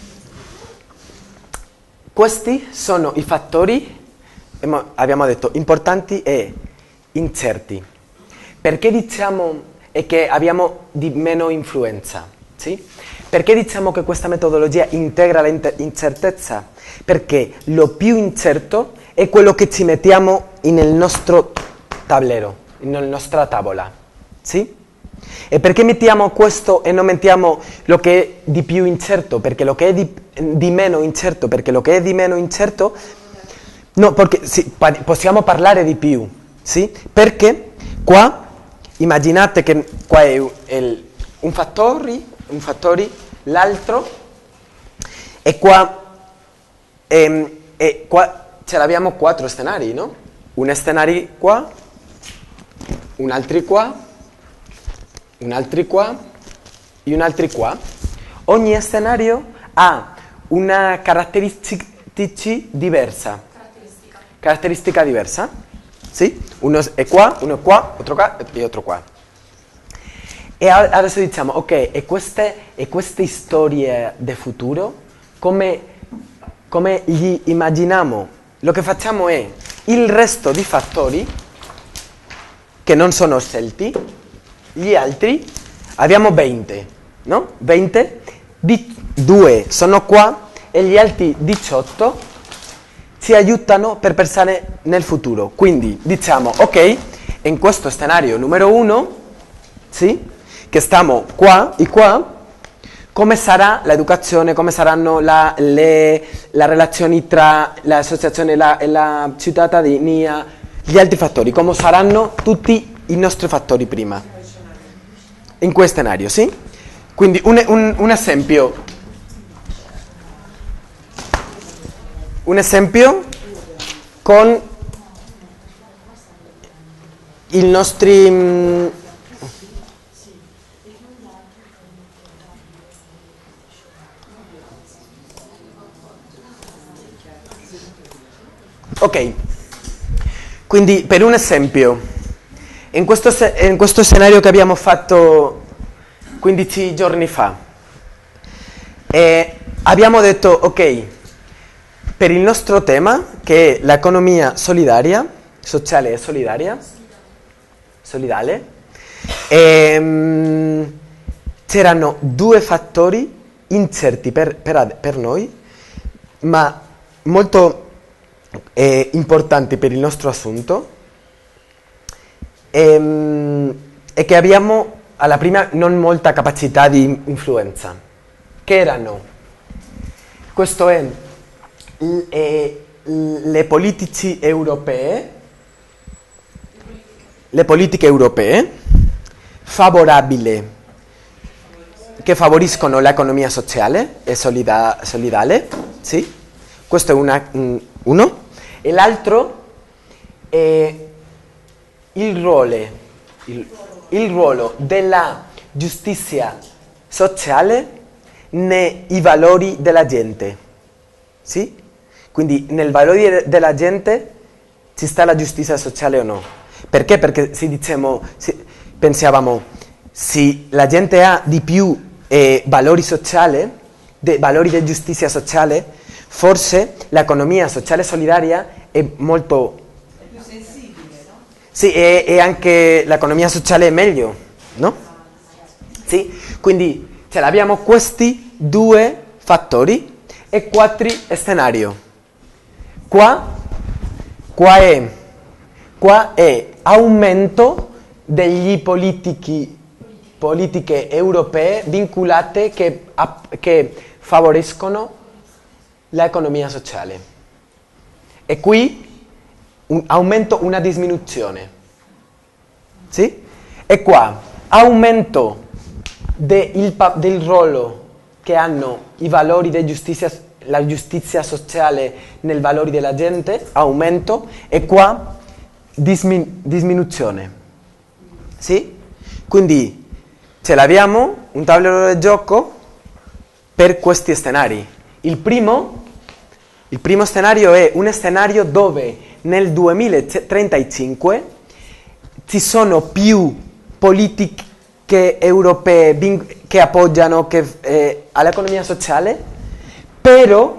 questi sono i fattori, emo- abbiamo detto, importanti e incerti. Perché diciamo è che abbiamo di meno influenza? Sì? Perché diciamo che questa metodologia integra l'incertezza? Perché lo più incerto è quello che ci mettiamo nel nostro tablero, nella nostra tavola. Sì? E perché mettiamo questo e non mettiamo lo che è di più incerto? Perché lo che è di, di meno incerto, perché lo che è di meno incerto, no, perché sì, pa- possiamo parlare di più, sì? Perché qua, immaginate che qua è il, un fattore, un fattore, l'altro, e qua, e, e qua ce l'abbiamo quattro scenari, no? Un scenario qua, un altro qua, un altro qua e un altro qua. Ogni scenario ha una caratteristica diversa. Caratteristica. Caratteristica diversa? Sì? Uno è qua, uno è qua, otro qua e otro qua. E a- adesso diciamo, ok, e queste, e queste storie del futuro, come, come gli immaginiamo? Lo che facciamo è il resto di fattori che non sono scelti, gli altri, abbiamo venti, no? venti, di due sono qua e gli altri diciotto ci aiutano per pensare nel futuro. Quindi diciamo, ok, in questo scenario numero uno, sì, che stiamo qua e qua, come sarà l'educazione, come saranno la, le, le relazioni tra l'associazione e la, e la cittadinanza, gli altri fattori, come saranno tutti i nostri fattori prima. In questo scenario, sì? Quindi un, un, un esempio. Un esempio con i nostri... mm, ok, quindi per un esempio, in questo, se- in questo scenario che abbiamo fatto quindici giorni fa, eh, abbiamo detto, ok, per il nostro tema, che è l'economia solidaria, sociale e solidaria, solidale, ehm, c'erano due fattori incerti per, per, ad- per noi, ma molto eh, importanti per il nostro assunto, ehm, e che abbiamo alla prima non molta capacità di influenza, che erano, questo è l- eh, le politici europee, le politiche europee favorabili, che favoriscono l'economia sociale e solida- solidale, sì? Questo è una, mm, uno. E l'altro è il ruolo, il, il ruolo della giustizia sociale nei valori della gente, sì? Quindi nei valori della gente ci sta la giustizia sociale o no? Perché? Perché se diciamo, se pensavamo, se la gente ha di più eh, valori sociali, de, valori di giustizia sociale, forse l'economia sociale solidaria è molto... È più sensibile, no? Sì, e, e anche l'economia sociale è meglio, no? Sì? Quindi ce l'abbiamo questi due fattori e quattro scenari. Qua, qua, è, qua è aumento degli politici, politiche europee vinculate che, che favoriscono l'economia sociale. E qui un aumento, una diminuzione. Sì? E qua aumento de il, del ruolo che hanno i valori di giustizia, la giustizia sociale nei valori della gente, aumento, e qua dismin diminuzione. Sì? Quindi ce l'abbiamo, un tavolino di gioco per questi scenari. Il primo, il primo scenario è un scenario dove nel duemilatrentacinque ci sono più politiche europee che appoggiano che, eh, all'economia sociale, però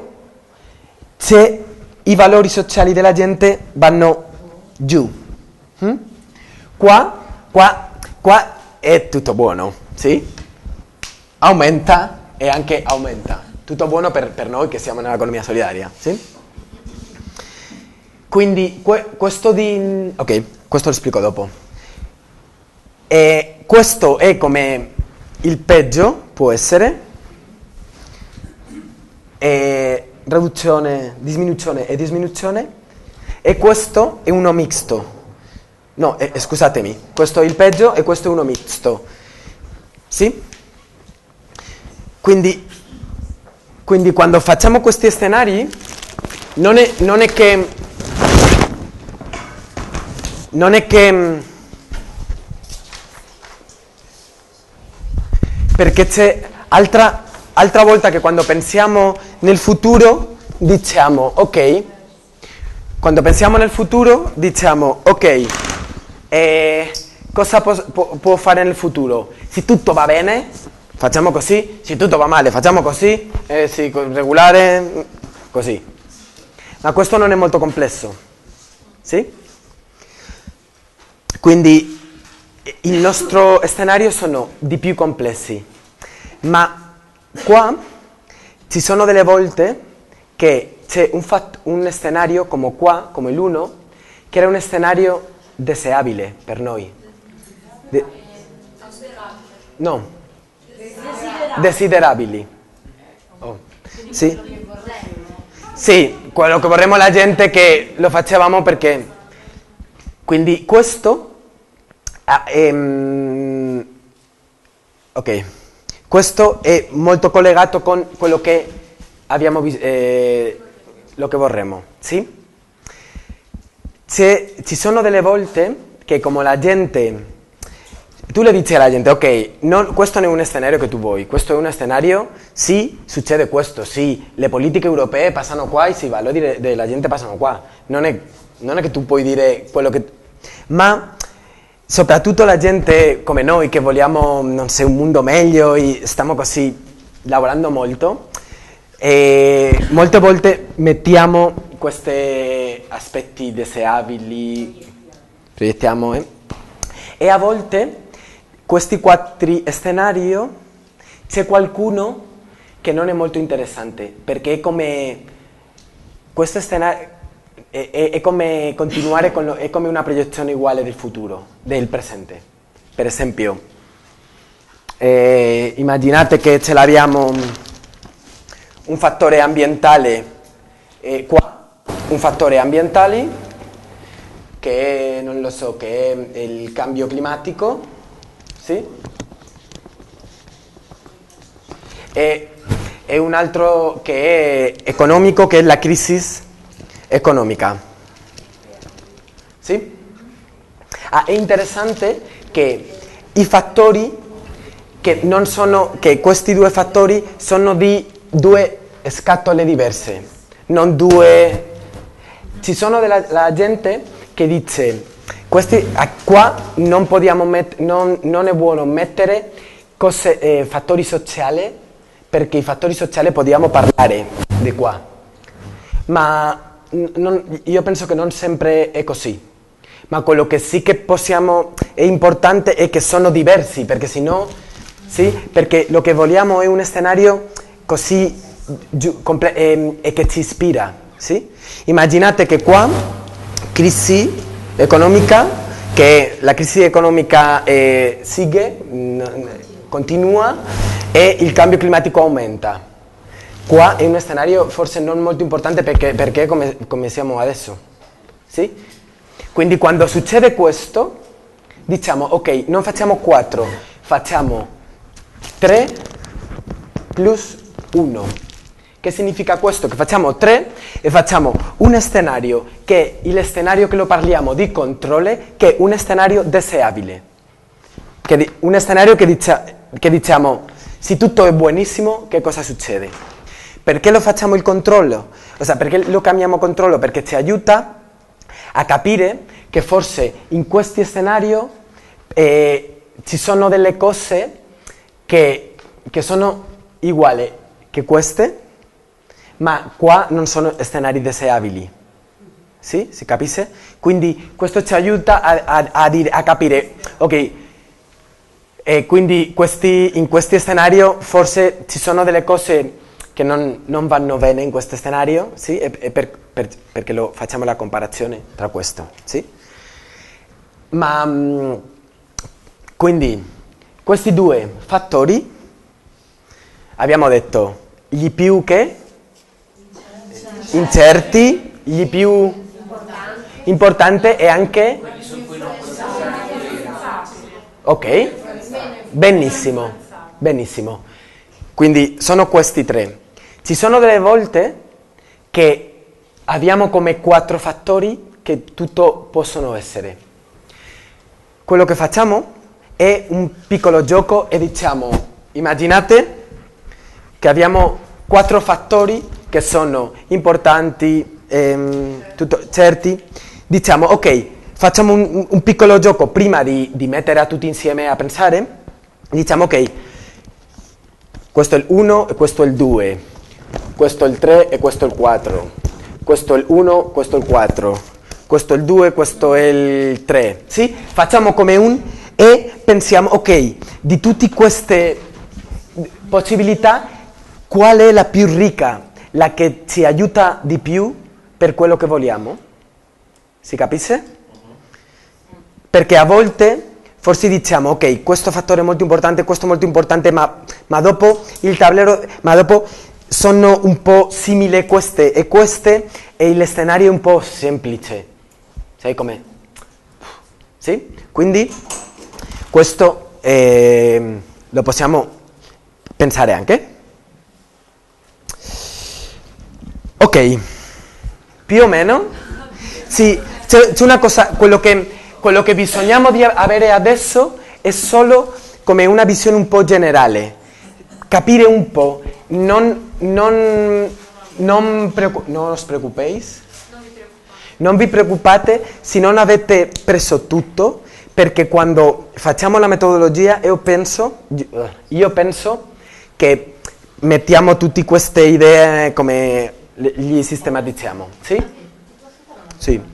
se i valori sociali della gente vanno giù. Hm? Qua, qua, qua è tutto buono, sì? Aumenta e anche aumenta. Tutto buono per, per noi che siamo nell'economia solidaria, sì? Quindi que, questo di... ok, questo lo spiego dopo. E questo è come il peggio può essere. E riduzione, diminuzione e diminuzione. E questo è uno misto. No, eh, scusatemi, questo è il peggio e questo è uno misto. Sì? Quindi, quindi quando facciamo questi scenari, non è, non è che... Non è che... Perché c'è altra, altra volta che quando pensiamo nel futuro, diciamo, ok, quando pensiamo nel futuro, diciamo, ok, eh, cosa può, può, può fare nel futuro? Se tutto va bene, facciamo così, se tutto va male, facciamo così, eh, sì, regolare, così. Ma questo non è molto complesso, sì? Quindi il nostro scenario sono di più complessi, ma qua ci sono delle volte che c'è un, un scenario come qua, come l'uno, che era un scenario desiderabile per noi. De no, desiderabili. Oh. Sì? Sì, quello che vorremmo la gente che lo facevamo perché... Quindi questo... Ah, ehm, ok, questo è molto collegato con quello che abbiamo eh, lo che vorremmo, sì? Ci sono delle volte che come la gente, tu le dici alla gente, ok, non, questo non è un scenario che tu vuoi, questo è un scenario, sì, succede questo, sì, le politiche europee passano qua e sì, i valori della gente passano qua, non è, non è che tu puoi dire quello che... Ma... soprattutto la gente come noi che vogliamo, non so, un mondo meglio e stiamo così lavorando molto, e molte volte mettiamo questi aspetti desiderabili, proiettiamo, eh? E a volte questi quattro scenari c'è qualcuno che non è molto interessante, perché è come questo scenario... È, è, è come continuare con lo, è come una proiezione uguale del futuro, del presente. Per esempio, eh, immaginate che ce l'abbiamo un, un fattore ambientale eh, qua, un fattore ambientale che non lo so, che è il cambio climatico, sì? e, e un altro che è economico, che è la crisi economica. Sì? Ah, è interessante che i fattori, che, non sono, che questi due fattori sono di due scatole diverse, non due... Ci sono della la gente che dice, questi, qua non, met, non, non è buono mettere cose, eh, fattori sociali, perché i fattori sociali possiamo parlare di qua, ma non, io penso che non sempre è così, ma quello che sì che possiamo, è importante è che sono diversi, perché sennò, sì, perché lo che vogliamo è un scenario così giu, comple, eh, e che ci ispira, sì? Immaginate che qua, crisi economica, che la crisi economica eh, sigue, continua e il cambio climatico aumenta. Qua è un scenario forse non molto importante perché, perché come, come siamo adesso, sì? Quindi quando succede questo, diciamo, ok, non facciamo quattro, facciamo tre plus uno. Che significa questo? Che facciamo tre e facciamo un scenario che è il scenario che lo parliamo di controllo, che è un scenario desiderabile. Che di, un scenario che, dicia, che diciamo, se tutto è buonissimo, che cosa succede? Perché lo facciamo il controllo? O sea, perché lo chiamiamo controllo? Perché ci aiuta a capire che forse in questi scenari eh, ci sono delle cose che, che sono uguali che queste, ma qua non sono scenari desiderabili. Sì? Si capisce? Quindi questo ci aiuta a, a, a, dire, a capire, ok, e quindi questi, in questi scenari forse ci sono delle cose che non, non vanno bene in questo scenario, sì? E, e per, per, perché lo, facciamo la comparazione tra questo, sì? Ma quindi questi due fattori abbiamo detto gli più che incerti, gli più importanti e anche ok, benissimo, benissimo. Quindi sono questi tre. Ci sono delle volte che abbiamo come quattro fattori che tutto possono essere. Quello che facciamo è un piccolo gioco e diciamo, immaginate che abbiamo quattro fattori che sono importanti, ehm, tutto, certi. Diciamo, ok, facciamo un, un piccolo gioco prima di, di mettere a tutti insieme a pensare. Diciamo, ok, questo è il uno e questo è il due, questo è il tre e questo è il quattro, questo è il uno, questo è il quattro, questo è il due, questo è il tre, sì? Facciamo come un e pensiamo, ok, di tutte queste possibilità, qual è la più ricca, la che ci aiuta di più per quello che vogliamo? Si capisce? Perché a volte forse diciamo, ok, questo fattore è molto importante, questo è molto importante, ma, ma dopo il tablero, ma dopo sono un po' simili queste e queste e il scenario è un po' semplice. Sai com'è? Sì? Quindi questo eh, lo possiamo pensare anche. Ok, più o meno. Sì, c'è, c'è una cosa, quello che... Quello che bisogniamo di avere adesso è solo come una visione un po' generale, capire un po', non, non, non, preoccu- non os preoccupéis, Non vi preoccupate. non vi preoccupate se non avete preso tutto, perché quando facciamo la metodologia io penso, io penso che mettiamo tutte queste idee come li sistematizziamo, sì? Sì.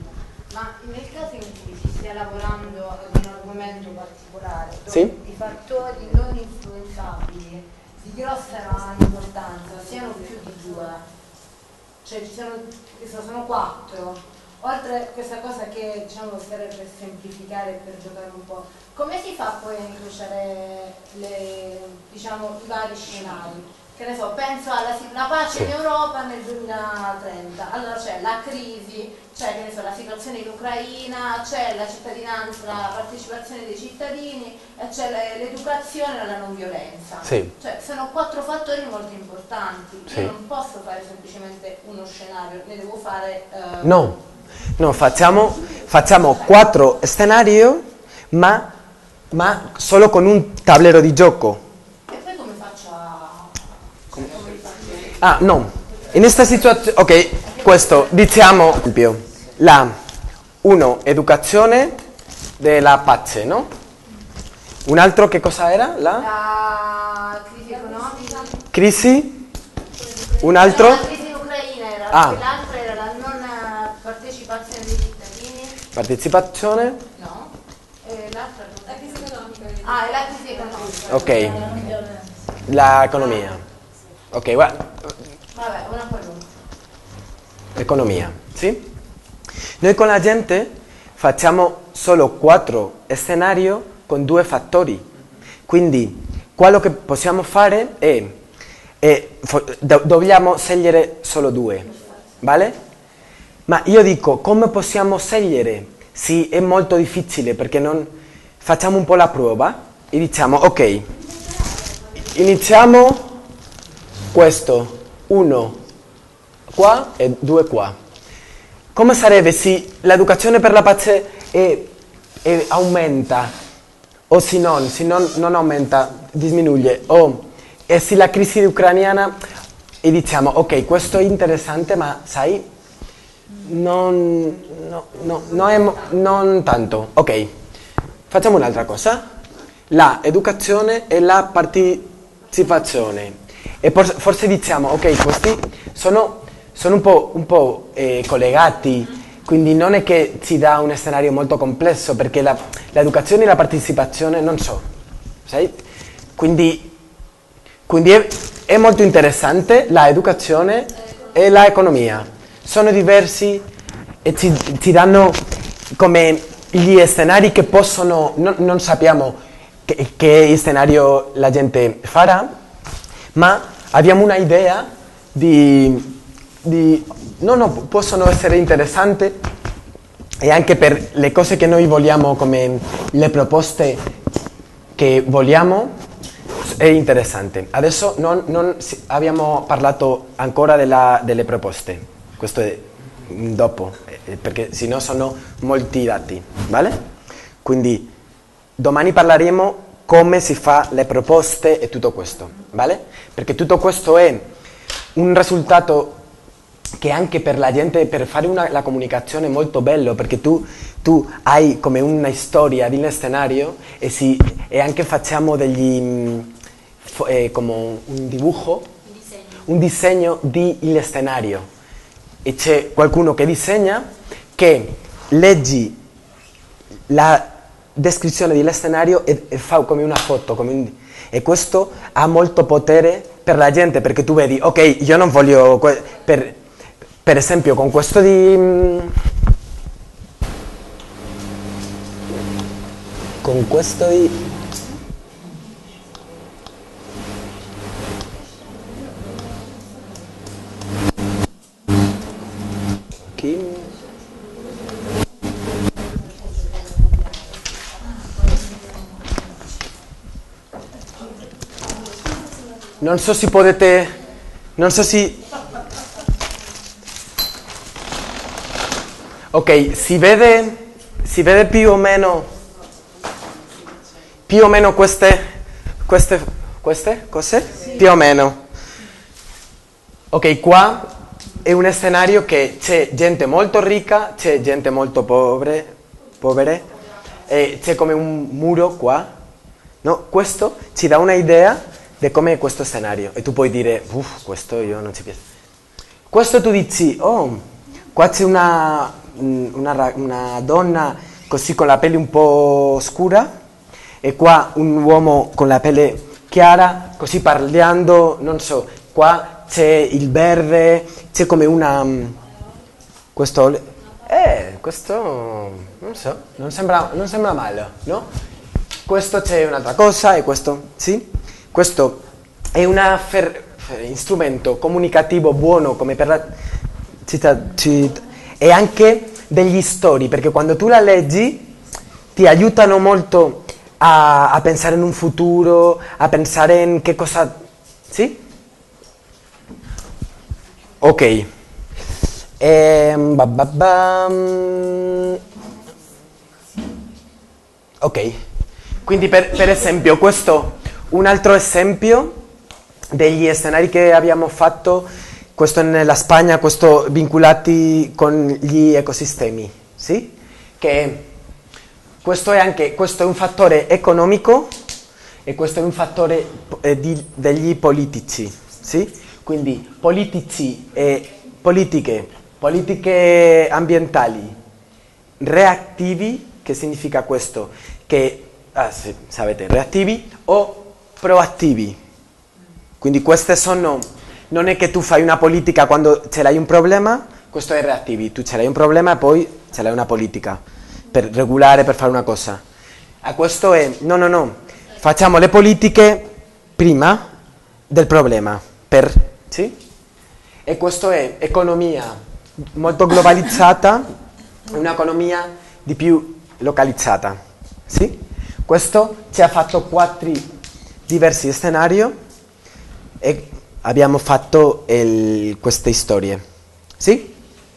Lavorando ad un argomento particolare dove Sì? i fattori non influenzabili di grossa importanza siano più di due, cioè ci sono, sono quattro, oltre a questa cosa che diciamo sarebbe per semplificare, per giocare un po', come si fa poi a incrociare le, diciamo, i vari scenari? Che ne so, penso alla la pace in Europa nel duemilatrenta, allora c'è la crisi, c'è che ne so, la situazione in Ucraina, c'è la cittadinanza, la partecipazione dei cittadini, e c'è l'educazione e la non violenza. Sì. Cioè sono quattro fattori molto importanti. Sì. Io non posso fare semplicemente uno scenario, ne devo fare... Uh... No, no, facciamo, facciamo quattro scenari, ma, ma solo con un tablero di gioco. E poi come faccio a... Come faccio? Ah, no, in questa situazione, ok, questo, diciamo, la uno, educazione della pace, no? Un altro che cosa era? La, la crisi economica. Crisi? Un altro? La crisi in Ucraina era, Ah. l'altro era la non partecipazione dei cittadini. Partecipazione? No. E l'altra era La crisi economica. Ah, è la crisi economica. Ok, l'economia. Ok, guarda, Vabbè, una qualunque. economia, sì? Noi con la gente facciamo solo quattro scenari con due fattori, quindi quello che possiamo fare è, è do, dobbiamo scegliere solo due, vale? Ma io dico, come possiamo scegliere? Sì, è molto difficile perché non facciamo un po' la prova e diciamo, ok, iniziamo questo, uno qua e due qua. Come sarebbe se l'educazione per la pace è, è aumenta, o se non, se non, non aumenta, diminuisce, o e se la crisi ucrainiana e diciamo, ok, questo è interessante, ma sai, non, no, no, no è, non tanto. Ok, facciamo un'altra cosa, la educazione e la partecipazione. E forse diciamo, ok, questi sono... sono un po', un po' eh, collegati, quindi non è che ci dà un scenario molto complesso, perché la, l'educazione e la partecipazione non so, sai? Quindi, quindi è, è molto interessante l'educazione e l'economia, sono diversi e ci, ci danno come gli scenari che possono, non, non sappiamo che, che scenario la gente farà, ma abbiamo un'idea di... Di, no, no, possono essere interessanti e anche per le cose che noi vogliamo, come le proposte che vogliamo, è interessante. Adesso non, non abbiamo parlato ancora della, delle proposte, questo è dopo, perché sennò sono molti dati, vale? Quindi domani parleremo come si fa le proposte e tutto questo, vale? Perché tutto questo è un risultato che anche per la gente, per fare una, la comunicazione è molto bello, perché tu, tu hai come una storia di un scenario e, si, e anche facciamo degli, eh, come un dibujo, Un disegno. un disegno di scenario, e c'è qualcuno che disegna, che leggi la descrizione dello scenario e, e fa come una foto, come un, e questo ha molto potere per la gente, perché tu vedi, ok, io non voglio... Per, Per esempio con questo di... con questo di... Chi? Non so se potete... non so se... Ok, si vede, si vede più o meno, più o meno queste, queste, queste cose? Sì. Più o meno. Ok, qua è un scenario che c'è gente molto ricca, c'è gente molto povere, povere, e c'è come un muro qua, no? Questo ci dà un'idea di come è questo scenario, e tu puoi dire, uff, questo io non ci piace. Questo tu dici, oh, qua c'è una... Una, una donna così con la pelle un po' scura e qua un uomo con la pelle chiara, così parlando, non so, qua c'è il verde, c'è come una... questo... eh, questo non so, non sembra, non sembra male, no? Questo c'è un'altra cosa e questo, sì? Questo è un strumento comunicativo buono come per la città, città, e anche degli storie, perché quando tu la leggi ti aiutano molto a, a pensare in un futuro, a pensare in che cosa... Sì? Ok. Ehm, ba ba bam. Ok. Quindi per, per esempio questo, un altro esempio degli scenari che abbiamo fatto, questo nella Spagna, questo vincolati con gli ecosistemi, sì? Che questo è anche, questo è un fattore economico e questo è un fattore eh, di, degli politici, sì? Quindi politici e politiche, politiche ambientali reattivi, che significa questo? Che, ah, sì, sapete, reattivi o proattivi. Quindi queste sono, non è che tu fai una politica quando ce l'hai un problema, questo è reattivi, tu ce l'hai un problema e poi ce l'hai una politica per regolare, per fare una cosa. A questo è, no, no, no, facciamo le politiche prima del problema, per, sì? E questo è economia molto globalizzata, un'economia di più localizzata, sì? Questo ci ha fatto quattro diversi scenari e abbiamo fatto il, queste storie, sì?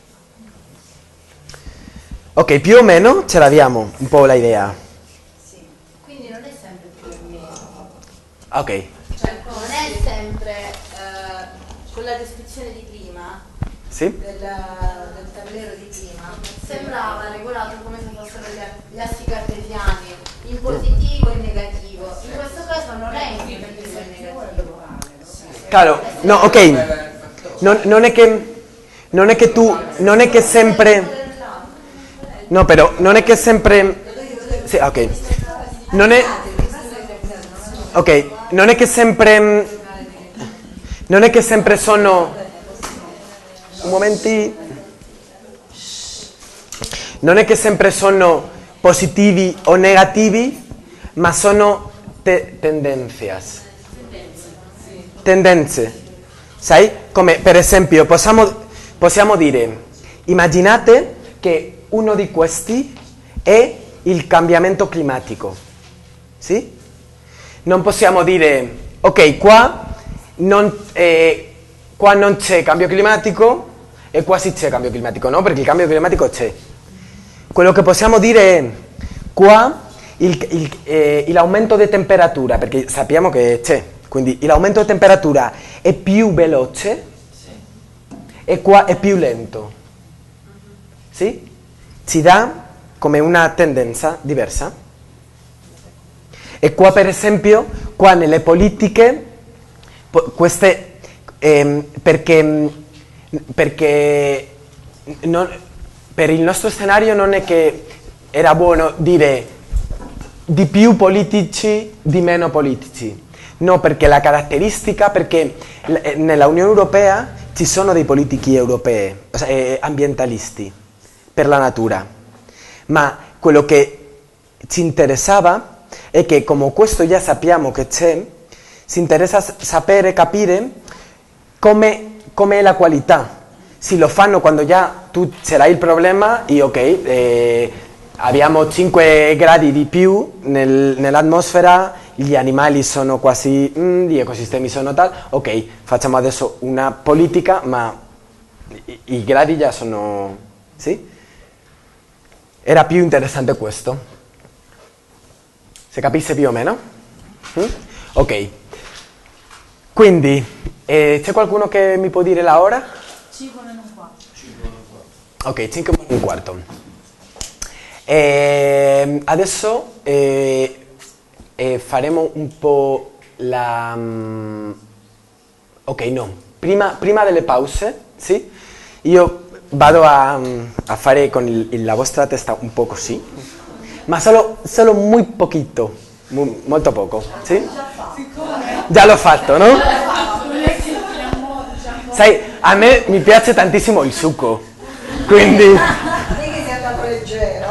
Ok, più o meno ce l'abbiamo un po' l'idea. Sì, quindi non è sempre più o meno. Ok. Cioè, non è sempre eh, con la descrizione di prima, sì? del, del tablero di prima, sembrava regolato come se fossero gli, gli assi cartesiani, in positivo e in negativo. In questo caso non è in positivo e in negativo. Claro, no, ok. Non, non è che non è che tu, non è che sempre... No, però non è che sempre... Sì, ok. Non è... Ok, non è che sempre... Non è che sempre sono... Un momenti... Non è che sempre sono positivi o negativi, ma sono te- tendenze. Tendenze. Sai? Come per esempio possiamo, possiamo dire, immaginate che uno di questi è il cambiamento climatico, sì? Non possiamo dire, ok, qua non, eh, qua non c'è cambio climatico e qua sì c'è cambio climatico, no? Perché il cambio climatico c'è. Quello che possiamo dire è, qua il, il, eh, l'aumento di temperatura, perché sappiamo che c'è, quindi l'aumento di temperatura è più veloce e qua è più lento, sì? Ci dà come una tendenza diversa. E qua per esempio, qua nelle politiche, queste, ehm, perché, perché non, per il nostro scenario non è che era buono dire di più politici, di meno politici. No, perché la caratteristica, perché nella Unione Europea ci sono dei politici europei, eh, ambientalisti, per la natura, ma quello che ci interessava è che, come questo già sappiamo che c'è, ci interessa sapere, capire come, come è la qualità. Se lo fanno quando già tu ce l'hai il problema e ok, eh, abbiamo cinque gradi di più nel, nell'atmosfera, gli animali sono quasi, mm, gli ecosistemi sono tal, ok, facciamo adesso una politica, ma i, i gradi già sono, sì? Era più interessante questo. Si capisce più o meno? Mm? Ok. Quindi, eh, c'è qualcuno che mi può dire la ora? cinque meno un quarto. Ok, cinque meno un quarto. E adesso eh, eh, faremo un po' la... Um, ok, no. Prima, prima delle pause, sì? Io vado a, a fare con il, la vostra testa un po' così, ma solo, solo muy poquito, muy, molto poco, sì? Già l'ho fatto, no? Sai, a me mi piace tantissimo il succo, quindi... leggero.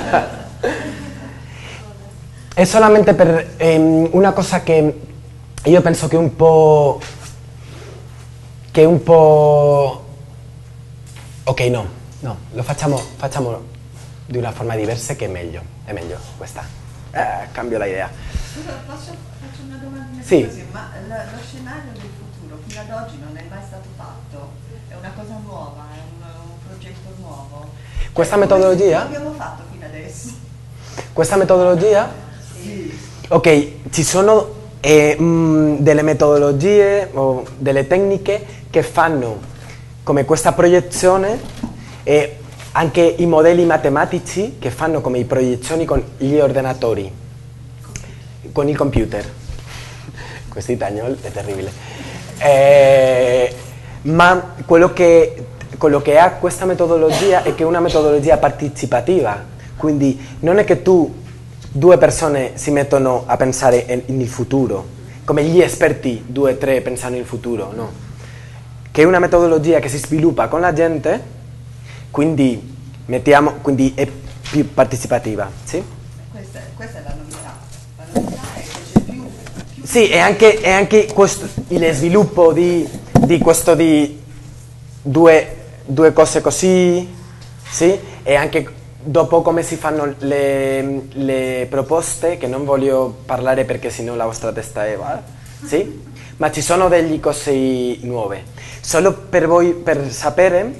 È solamente per ehm, una cosa che io penso che è un po'... che è un po'... ok, no, no, lo facciamo, facciamo di una forma diversa che è meglio, è meglio questa. Eh, cambio la idea. Scusa, posso, faccio una domanda Sì. così, ma la- lo scenario del futuro fino ad oggi non è mai stato fatto? È una cosa nuova, è un, un progetto nuovo? Questa Come- metodologia? Come abbiamo fatto fino adesso? Questa metodologia? Sì. Ok, ci sono eh, mh, delle metodologie o delle tecniche che fanno come questa proiezione e anche i modelli matematici che fanno come i proiezioni con gli ordinatori, con il computer. Questo italiano è terribile. Eh, ma quello che, quello che ha questa metodologia è che è una metodologia partecipativa, quindi non è che tu due persone si mettono a pensare nel futuro, come gli esperti, due o tre pensano nel futuro, no. Che è una metodologia che si sviluppa con la gente, quindi, mettiamo, quindi è più partecipativa, sì? Questa, questa è la novità. La novità è che c'è più, più Sì, e anche, e anche questo, il sviluppo di, di questo di due, due cose così, sì? E anche dopo come si fanno le, le proposte, che non voglio parlare perché sennò la vostra testa è... sì? Ma ci sono delle cose nuove. Solo per voi, per sapere,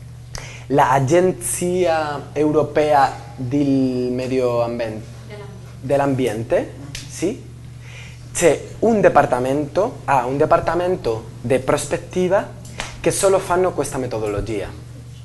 l'Agenzia Europea del Medio Ambiente, dell'Ambiente, sì? C'è un dipartimento, ah, un dipartimento di prospettiva che solo fanno questa metodologia.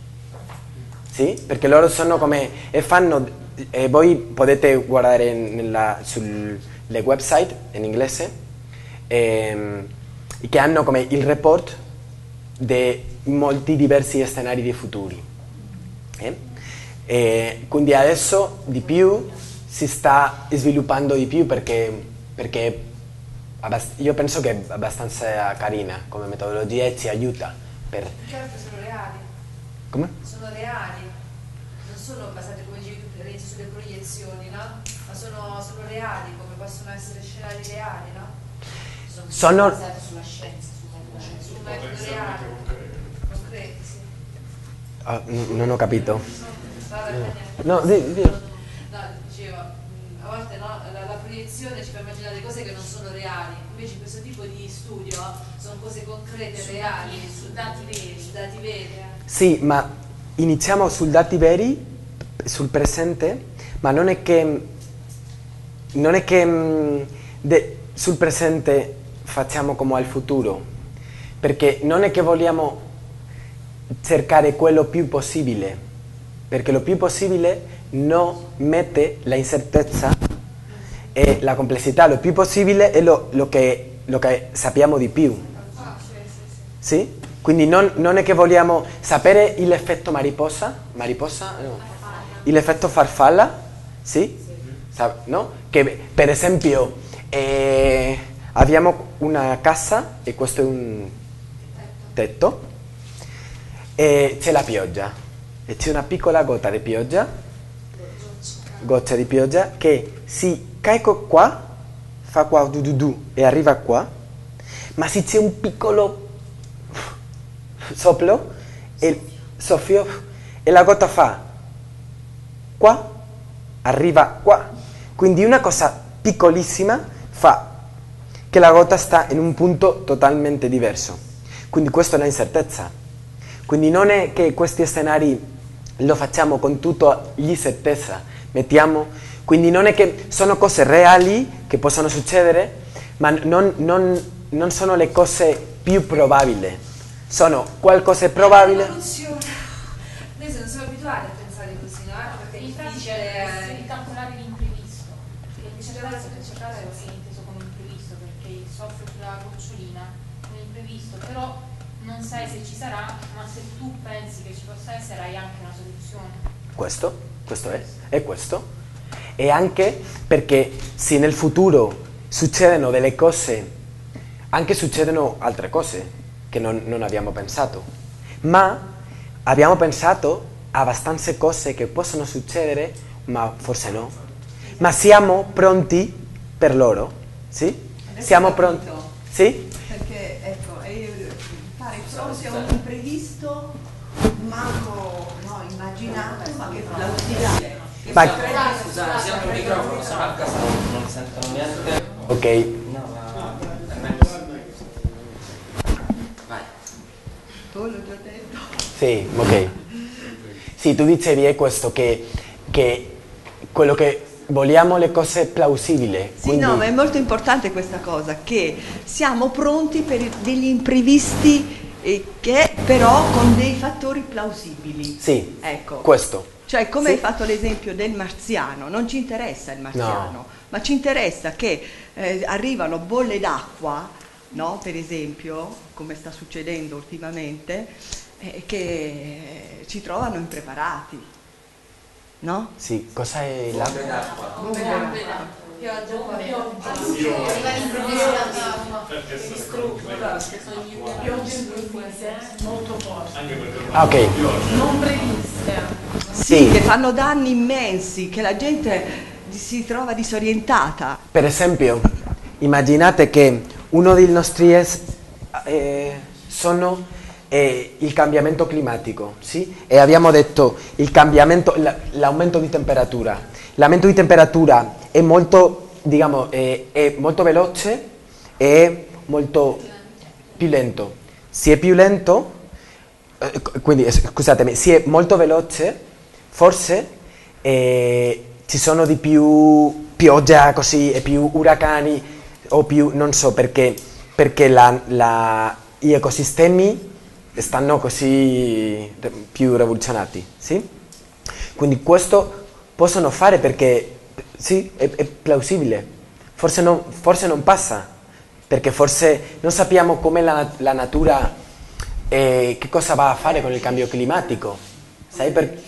Sì? Perché loro sono come e fanno e voi potete guardare nella, sulle website in inglese ehm, che hanno come il report di molti diversi scenari di futuri. Eh? E quindi adesso di più si sta sviluppando di più perché, perché abbast- io penso che è abbastanza carina come metodologia e ci aiuta per... Certo, sono reali. Come? Sono reali, non sono basate come dicevi tu Lorenzo, sulle proiezioni, no? Ma sono, sono reali, come possono essere scenari reali, no? Sono... Basate sulla scienza, su Su metodi reali, concreti, sì. Ah, n- non ho capito. Vabbè, niente. No, di, di. No, dicevo, mh, a volte no, la, la proiezione ci fa immaginare cose che non sono reali, invece questo tipo di studio sono cose concrete, reali, su dati veri, su dati veri. eh. Sì, ma iniziamo sul dati veri, sul presente, ma non è che, non è che mh, de- sul presente facciamo come al futuro, perché non è che vogliamo cercare quello più possibile, perché lo più possibile non mette la incertezza e la complessità, lo più possibile è lo, lo, che, lo che sappiamo di più. Sì? Quindi non, non è che vogliamo sapere l'effetto mariposa, mariposa? No. L'effetto farfalla, sì? Sa- no? Che per esempio eh, abbiamo una casa e questo è un tetto e c'è la pioggia e c'è una piccola goccia di pioggia, goccia di pioggia che si carica qua, fa qua du du du e arriva qua, ma se c'è un piccolo soffio e soffio e la goccia fa qua, arriva qua, quindi una cosa piccolissima fa che la goccia sta in un punto totalmente diverso, quindi questa è l'incertezza. Quindi non è che questi scenari lo facciamo con tutta l'incertezza, mettiamo, quindi non è che sono cose reali che possono succedere, ma non, non, non sono le cose più probabili, sono qualcosa probabile. Evoluzione. Noi non siamo abituati a pensare così, no? Perché è In pratica difficile. devi calcolare l'imprevisto, perché il cercato che cercare è inteso come imprevisto, perché il soffio sulla gocciolina è un imprevisto, però non sai se ci sarà, ma se tu pensi che ci possa essere hai anche una soluzione. Questo, questo è, è questo. E anche perché se nel futuro succedono delle cose, anche succedono altre cose che non, non abbiamo pensato, ma abbiamo pensato abbastanza cose che possono succedere, ma forse no. Ma siamo pronti per loro? Sì? Adesso Siamo ho capito. pronti? Sì? Perché ecco, è, fare fronte a un imprevisto manco no, immaginato, ma che plausibile. Vai. Scusate, siamo al microfono, sono a casa, non sentono niente. Ok. No, ma è meglio sì. Vai. Tu l'ho già detto. Sì, ok. Sì, tu dicevi è questo, che, che quello che vogliamo le cose plausibili. Sì, quindi... no, ma è molto importante questa cosa, che siamo pronti per degli imprevisti eh, che però con dei fattori plausibili. Sì, ecco. questo. Cioè, come Sì. hai fatto l'esempio del marziano, non ci interessa il marziano, No. ma ci interessa che eh, arrivano bolle d'acqua, no? Per esempio, come sta succedendo ultimamente, eh, che ci trovano impreparati, no? Sì, cosa è la... Piogge improvvise molto forti, Ah, ok. non previste. Sì, che fanno danni immensi, che la gente si trova disorientata. Per esempio, immaginate che uno dei nostri es eh, sono eh, il cambiamento climatico, sì? E abbiamo detto il cambiamento, l'aumento di temperatura. L'aumento di temperatura è molto, diciamo, è, è molto veloce e molto più lento. Se è più lento, eh, quindi scusatemi, se è molto veloce, forse eh, ci sono di più pioggia così e più uragani o più, non so perché, perché la, la, gli ecosistemi stanno così più rivoluzionati, sì? Quindi questo possono fare perché sì, è, è plausibile, forse non, forse non passa, perché forse non sappiamo come la, la natura eh, che cosa va a fare con il cambio climatico, sai? Per,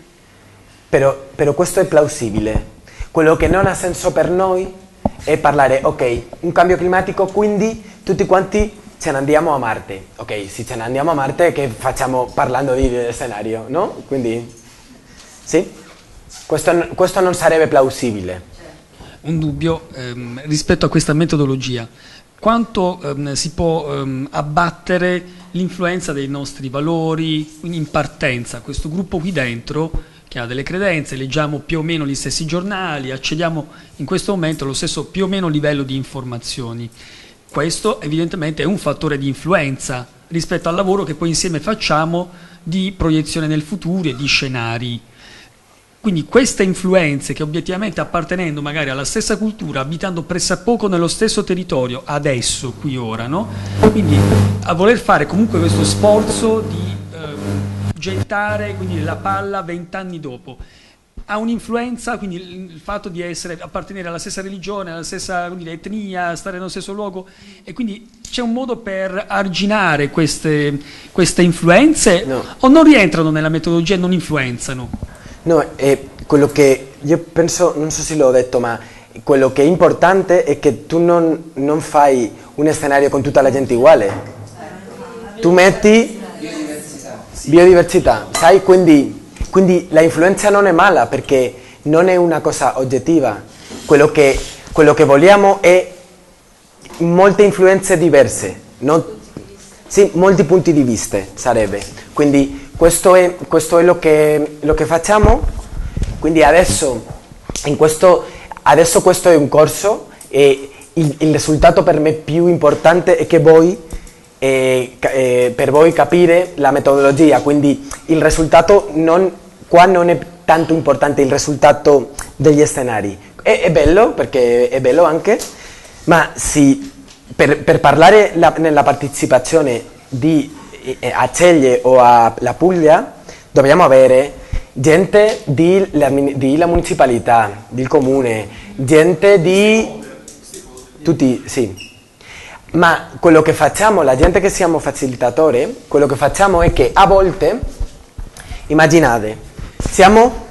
però, però questo è plausibile. Quello che non ha senso per noi è parlare, ok, un cambio climatico, quindi tutti quanti ce ne andiamo a Marte. Ok, se ce ne andiamo a Marte, che facciamo parlando di scenario, no? Quindi, sì? Questo, questo non sarebbe plausibile. Un dubbio ehm, rispetto a questa metodologia. Quanto ehm, si può ehm, abbattere l'influenza dei nostri valori in partenza? Questo gruppo qui dentro che ha delle credenze, leggiamo più o meno gli stessi giornali, accediamo in questo momento allo stesso più o meno livello di informazioni. Questo evidentemente è un fattore di influenza rispetto al lavoro che poi insieme facciamo di proiezione nel futuro e di scenari. Quindi queste influenze che obiettivamente appartenendo magari alla stessa cultura, abitando pressappoco nello stesso territorio, adesso, qui ora, no? Quindi a voler fare comunque questo sforzo di eh, gettare quindi, la palla vent'anni dopo, ha un'influenza, quindi il fatto di essere, appartenere alla stessa religione, alla stessa dire, etnia, stare nello stesso luogo, e quindi c'è un modo per arginare queste, queste influenze, No. o non rientrano nella metodologia e non influenzano? No, è quello che io penso, non so se l'ho detto, ma quello che è importante è che tu non, non fai un scenario con tutta la gente uguale. Tu metti biodiversità, biodiversità sai? Quindi, quindi la influenza non è mala perché non è una cosa oggettiva. Quello che, quello che vogliamo è molte influenze diverse, non, sì, molti punti di vista sarebbe. Quindi questo è, questo è lo, che, lo che facciamo. Quindi adesso, in questo, adesso questo è un corso e il, il risultato per me più importante è che voi, eh, eh, per voi capire la metodologia. Quindi il risultato non, qua non è tanto importante il risultato degli scenari. È, è bello, perché è bello anche, ma sì, per, per parlare la, nella partecipazione di a Ceglie o alla Puglia dobbiamo avere gente della di municipalità, del comune, gente di tutti, sì. Ma quello che facciamo, la gente che siamo facilitatori, quello che facciamo è che a volte, immaginate, siamo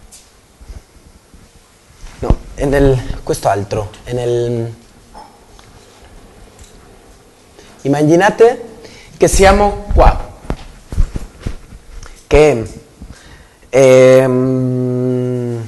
no, è nel questo altro, è nel immaginate che siamo qua, che ehm,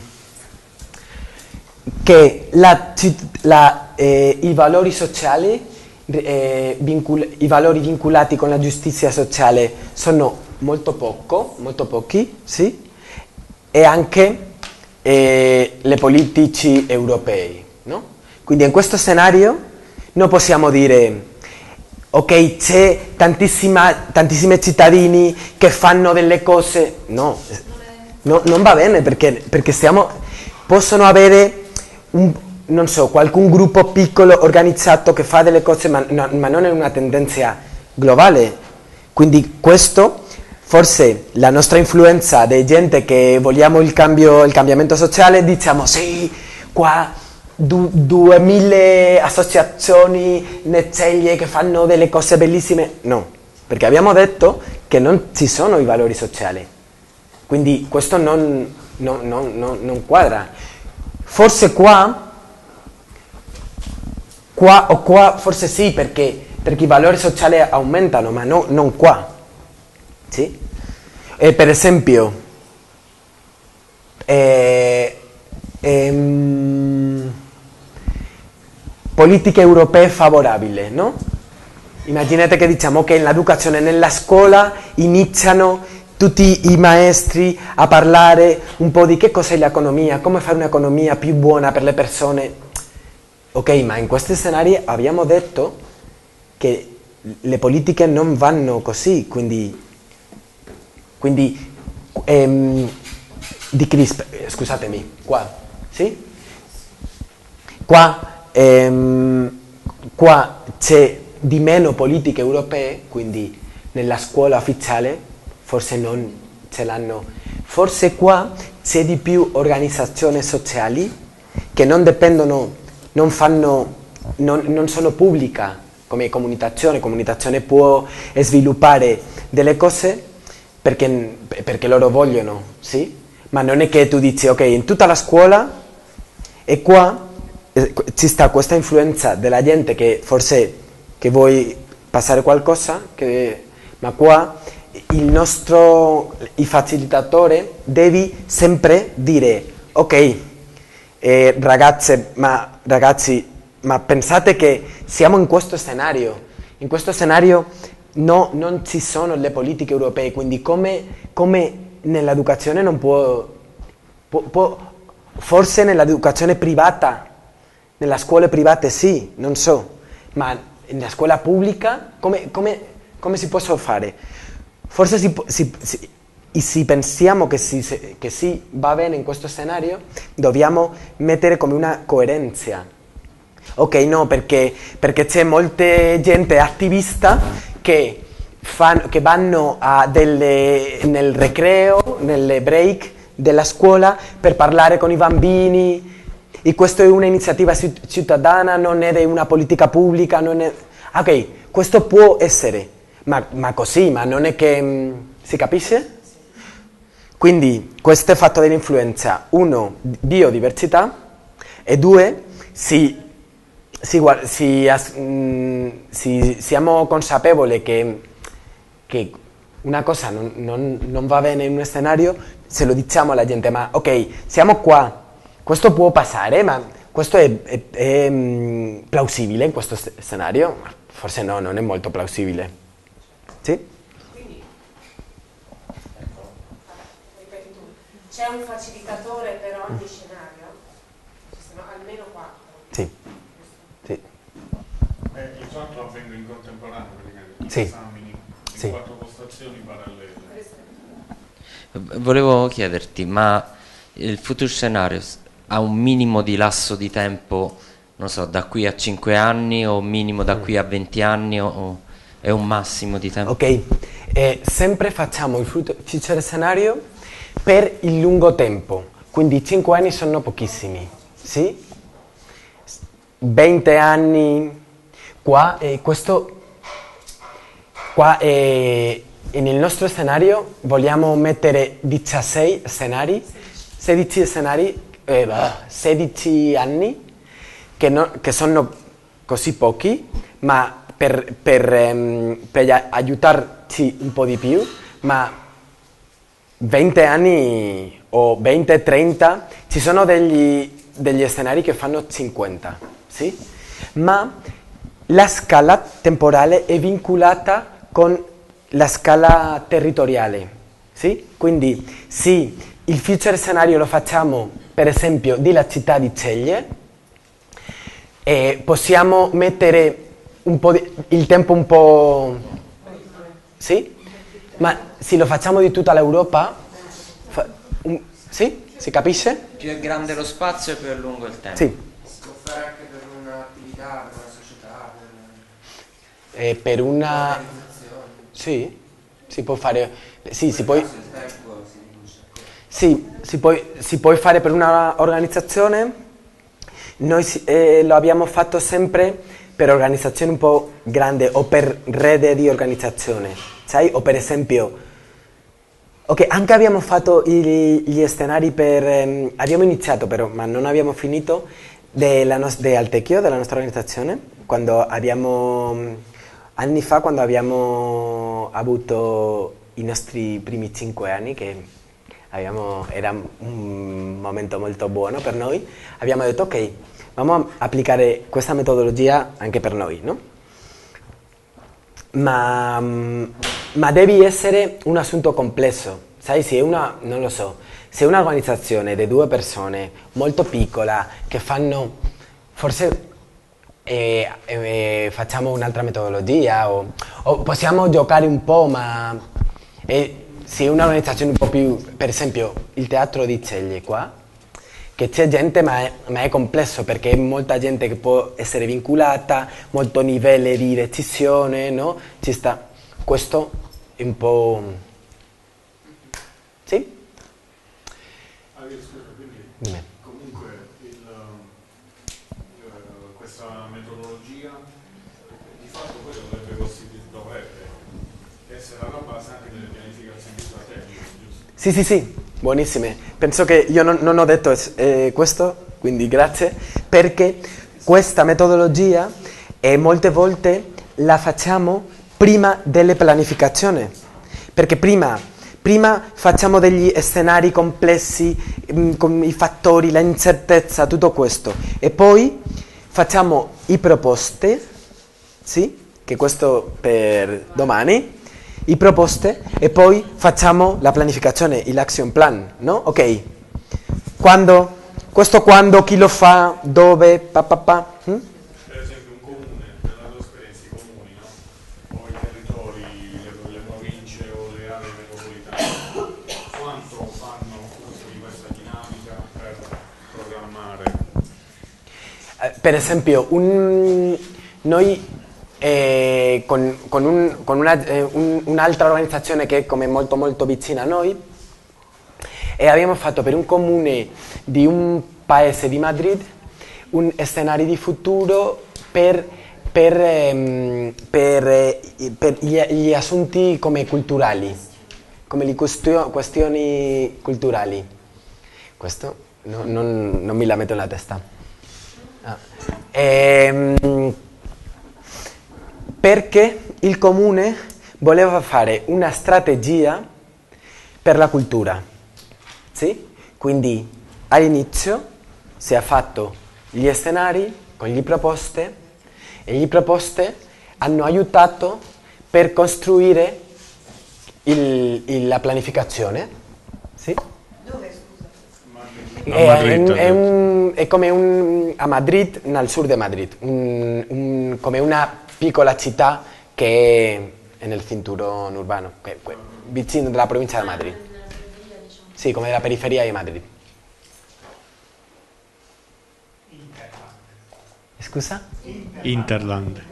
che la, la, eh, i valori sociali, eh, vincul- i valori vinculati con la giustizia sociale sono molto poco, molto pochi, sì, e anche eh, le politici europei, no? Quindi in questo scenario non possiamo dire ok, c'è tantissimi cittadini che fanno delle cose, no, no non va bene perché, perché stiamo, possono avere un, non so, qualcun gruppo piccolo organizzato che fa delle cose ma, no, ma non è una tendenza globale, quindi questo forse la nostra influenza di gente che vogliamo il, cambio, il cambiamento sociale, diciamo sì, qua du, duemila associazioni nezzeglie che fanno delle cose bellissime, no, perché abbiamo detto che non ci sono i valori sociali, quindi questo non, non, non, non, non quadra. Forse qua, qua o qua, forse sì, perché, perché i valori sociali aumentano, ma no, non qua. Sì? E per esempio, eh, ehm, politiche europee favorabili, no? Immaginate che diciamo che nell'educazione, nella scuola iniziano tutti i maestri a parlare un po' di che cos'è l'economia, come fare un'economia più buona per le persone. Ok, ma in questi scenari abbiamo detto che le politiche non vanno così, quindi, quindi ehm, di Crisp, scusatemi, qua, sì? Qua, ehm, qua c'è di meno politiche europee, quindi nella scuola ufficiale forse non ce l'hanno, forse qua c'è di più organizzazioni sociali che non dipendono, non fanno, non, non sono pubbliche come comunicazione, comunicazione può sviluppare delle cose perché, perché loro vogliono, sì? Ma non è che tu dici ok, in tutta la scuola e qua eh, ci sta questa influenza della gente che forse che vuoi passare qualcosa, che, ma qua il nostro il facilitatore devi sempre dire ok, eh, ragazze, ma, ragazzi, ma pensate che siamo in questo scenario, in questo scenario no, non ci sono le politiche europee, quindi come, come nell'educazione non può, può, può, forse nell'educazione privata, nelle scuole private sì, non so, ma nella scuola pubblica come, come, come si può fare? Forse si, si, si, se pensiamo che si, che si va bene in questo scenario, dobbiamo mettere come una coerenza. Ok, no, perché, perché c'è molta gente attivista che, fan, che vanno a delle, nel recreo, nelle break della scuola per parlare con i bambini. E questa è un'iniziativa cittadina, non è una politica pubblica, non è... Ok, questo può essere, ma, ma così, ma non è che... Mh, si capisce? Quindi questo è fatto dell'influenza, uno, biodiversità, e due, si, si, si, mh, si, siamo consapevoli che, che una cosa non, non, non va bene in un scenario, se lo diciamo alla gente, ma ok, siamo qua, questo può passare, ma questo è, è, è mh, plausibile in questo scenario? Forse no, non è molto plausibile. Sì? Quindi, c'è un facilitatore per ogni scenario? Sono almeno quattro. Sì. Sì. Eh, i quattro avvengono in contemporanea, praticamente, sì. Esamini in sì. quattro postazioni parallele. Volevo chiederti, ma il Future Scenarios ha un minimo di lasso di tempo, non so, da qui a cinque anni o minimo da qui a venti anni o, o è un massimo di tempo? Ok, eh, sempre facciamo il Future Scenario per il lungo tempo, quindi cinque anni sono pochissimi, sì? venti anni, qua, eh, questo, qua eh, nel nostro scenario vogliamo mettere diciassei scenari, sedici scenari, eh, sedici anni, che, no, che sono così pochi, ma per, per, um, per aiutarci un po' di più, ma venti anni o venti trenta, ci sono degli, degli scenari che fanno cinquanta, sì? Ma la scala temporale è vincolata con la scala territoriale, sì? Quindi se il future scenario lo facciamo, per esempio, della città di Ceglie, eh, possiamo mettere un po' di, il tempo un po'... sì? Ma se lo facciamo di tutta l'Europa, fa, un, sì? Si capisce? Più è grande lo spazio, più è lungo il tempo. Sì. Si può fare anche per un'attività, per una società, per... Eh, per una... Sì, si può fare... Sì, si può... Sì, si può, si può fare per una organizzazione. Noi eh, lo abbiamo fatto sempre per organizzazioni un po' grandi o per rete di organizzazione, sai? O per esempio, ok, anche abbiamo fatto i, gli scenari per, ehm, abbiamo iniziato però, ma non abbiamo finito, della nos- de Altecchio, della nostra organizzazione, quando abbiamo, anni fa, quando abbiamo avuto i nostri primi cinque anni, che abbiamo, era un momento molto buono per noi, abbiamo detto ok, vamos a applicare questa metodologia anche per noi, no? Ma, ma devi essere un assunto complesso, sai, se è una, non lo so, se è un'organizzazione di due persone molto piccola che fanno, forse eh, eh, facciamo un'altra metodologia o, o possiamo giocare un po', ma eh, se è un'organizzazione un po' più, per esempio il teatro di Ceglie qua, che c'è gente, ma è, ma è complesso perché è molta gente che può essere vincolata, molto livello di decisione, no? Ci sta, questo è un po'... sì? Ah, scusa, quindi Dime. comunque il, uh, questa metodologia di fatto poi dovrebbe, dovrebbe essere alla base anche delle pianificazioni strategiche, giusto? Sì, sì, sì. Buonissime, penso che io non, non ho detto eh, questo, quindi grazie, perché questa metodologia eh, molte volte la facciamo prima delle pianificazioni, perché prima, prima facciamo degli scenari complessi mh, con i fattori, la incertezza, tutto questo, e poi facciamo i proposte, sì, che questo per domani, i proposte e poi facciamo la pianificazione, l'action plan, no? Ok, quando, questo quando, chi lo fa, dove, pa pa pa. Hm? Per esempio un comune, nella tua esperienza i comuni, no? O i territori, le, le province o le aree metropolitane, quanto fanno uso di questa dinamica per programmare? Eh, per esempio, un, noi... E con, con, un, con una, eh, un, un'altra organizzazione che è come molto molto vicina a noi, e abbiamo fatto per un comune di un paese di Madrid un scenario di futuro per, per, ehm, per, eh, per gli, gli assunti come culturali, come le questio, questioni culturali. Questo no, non, non mi la metto nella testa. Ah. Ehm, perché il comune voleva fare una strategia per la cultura, sì? Quindi all'inizio si è fatto gli scenari con le proposte e le proposte hanno aiutato per costruire il, il, la pianificazione, sì? Dove, scusa? È, è, un, è, un, è come un, a Madrid, nel sud di Madrid, un, un, come una piccola città che è nel cinturone urbano, che, que, vicino della provincia di Madrid. Sì, come la periferia di Madrid. Scusa? Interland.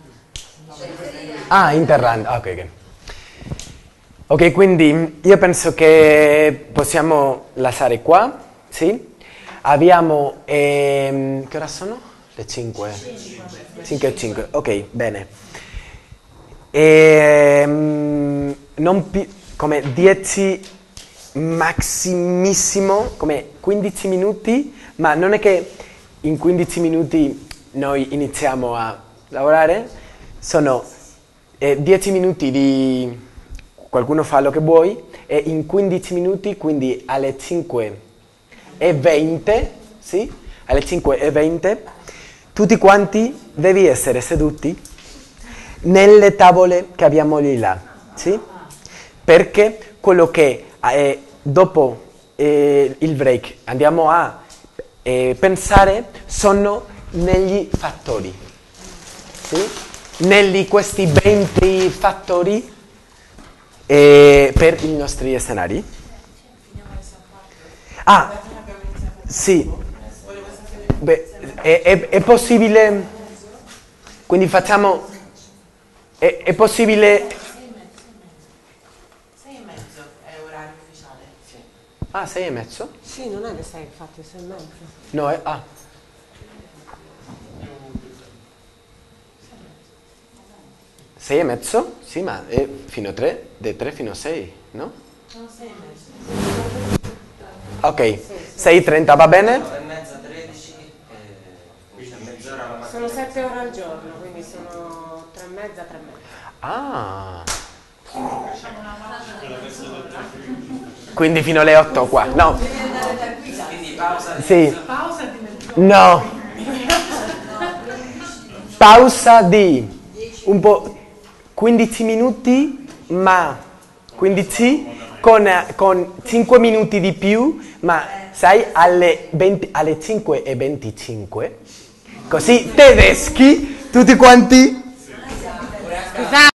Ah, Interland, ok, ok. Ok, quindi io penso che possiamo lasciare qua, sì? Abbiamo, ehm, che ora sono? Le cinque? cinque e cinque, ok, bene. Ehm, non pi- come dieci massimissimo, come quindici minuti, ma non è che in quindici minuti noi iniziamo a lavorare, sono eh, dieci minuti di qualcuno fa lo che vuoi, e in quindici minuti, quindi alle cinque e venti, sì? Alle cinque e venti, tutti quanti devi essere seduti nelle tavole che abbiamo lì là, sì? Perché quello che eh, dopo eh, il break andiamo a eh, pensare sono negli fattori, sì? Negli questi venti fattori eh, per i nostri scenari. Ah, sì. Beh, è, è, è possibile, quindi facciamo, è, è possibile... sei e mezzo è orario ufficiale. Sì. Ah, sei e mezzo? Sì, non è le sei, infatti, sei e mezzo. No, è... Ah. Sei e mezzo? Sì, ma è fino a tre, da tre fino a sei, no? No, sei e mezzo. Ok, sei e trenta va bene? nove e mezza, tredici, e mezz'ora la mattina. Sono sette ore al giorno, quindi sono tre e mezza, tre e mezza. Ah. Quindi fino alle otto qua, no? Quindi pausa. Sì. Pausa di mezz'ora. No. Pausa di un po' quindici minuti, ma quindici con, con cinque minuti di più, ma sai alle, venti, alle cinque e venticinque, così tedeschi tutti quanti. Scusate.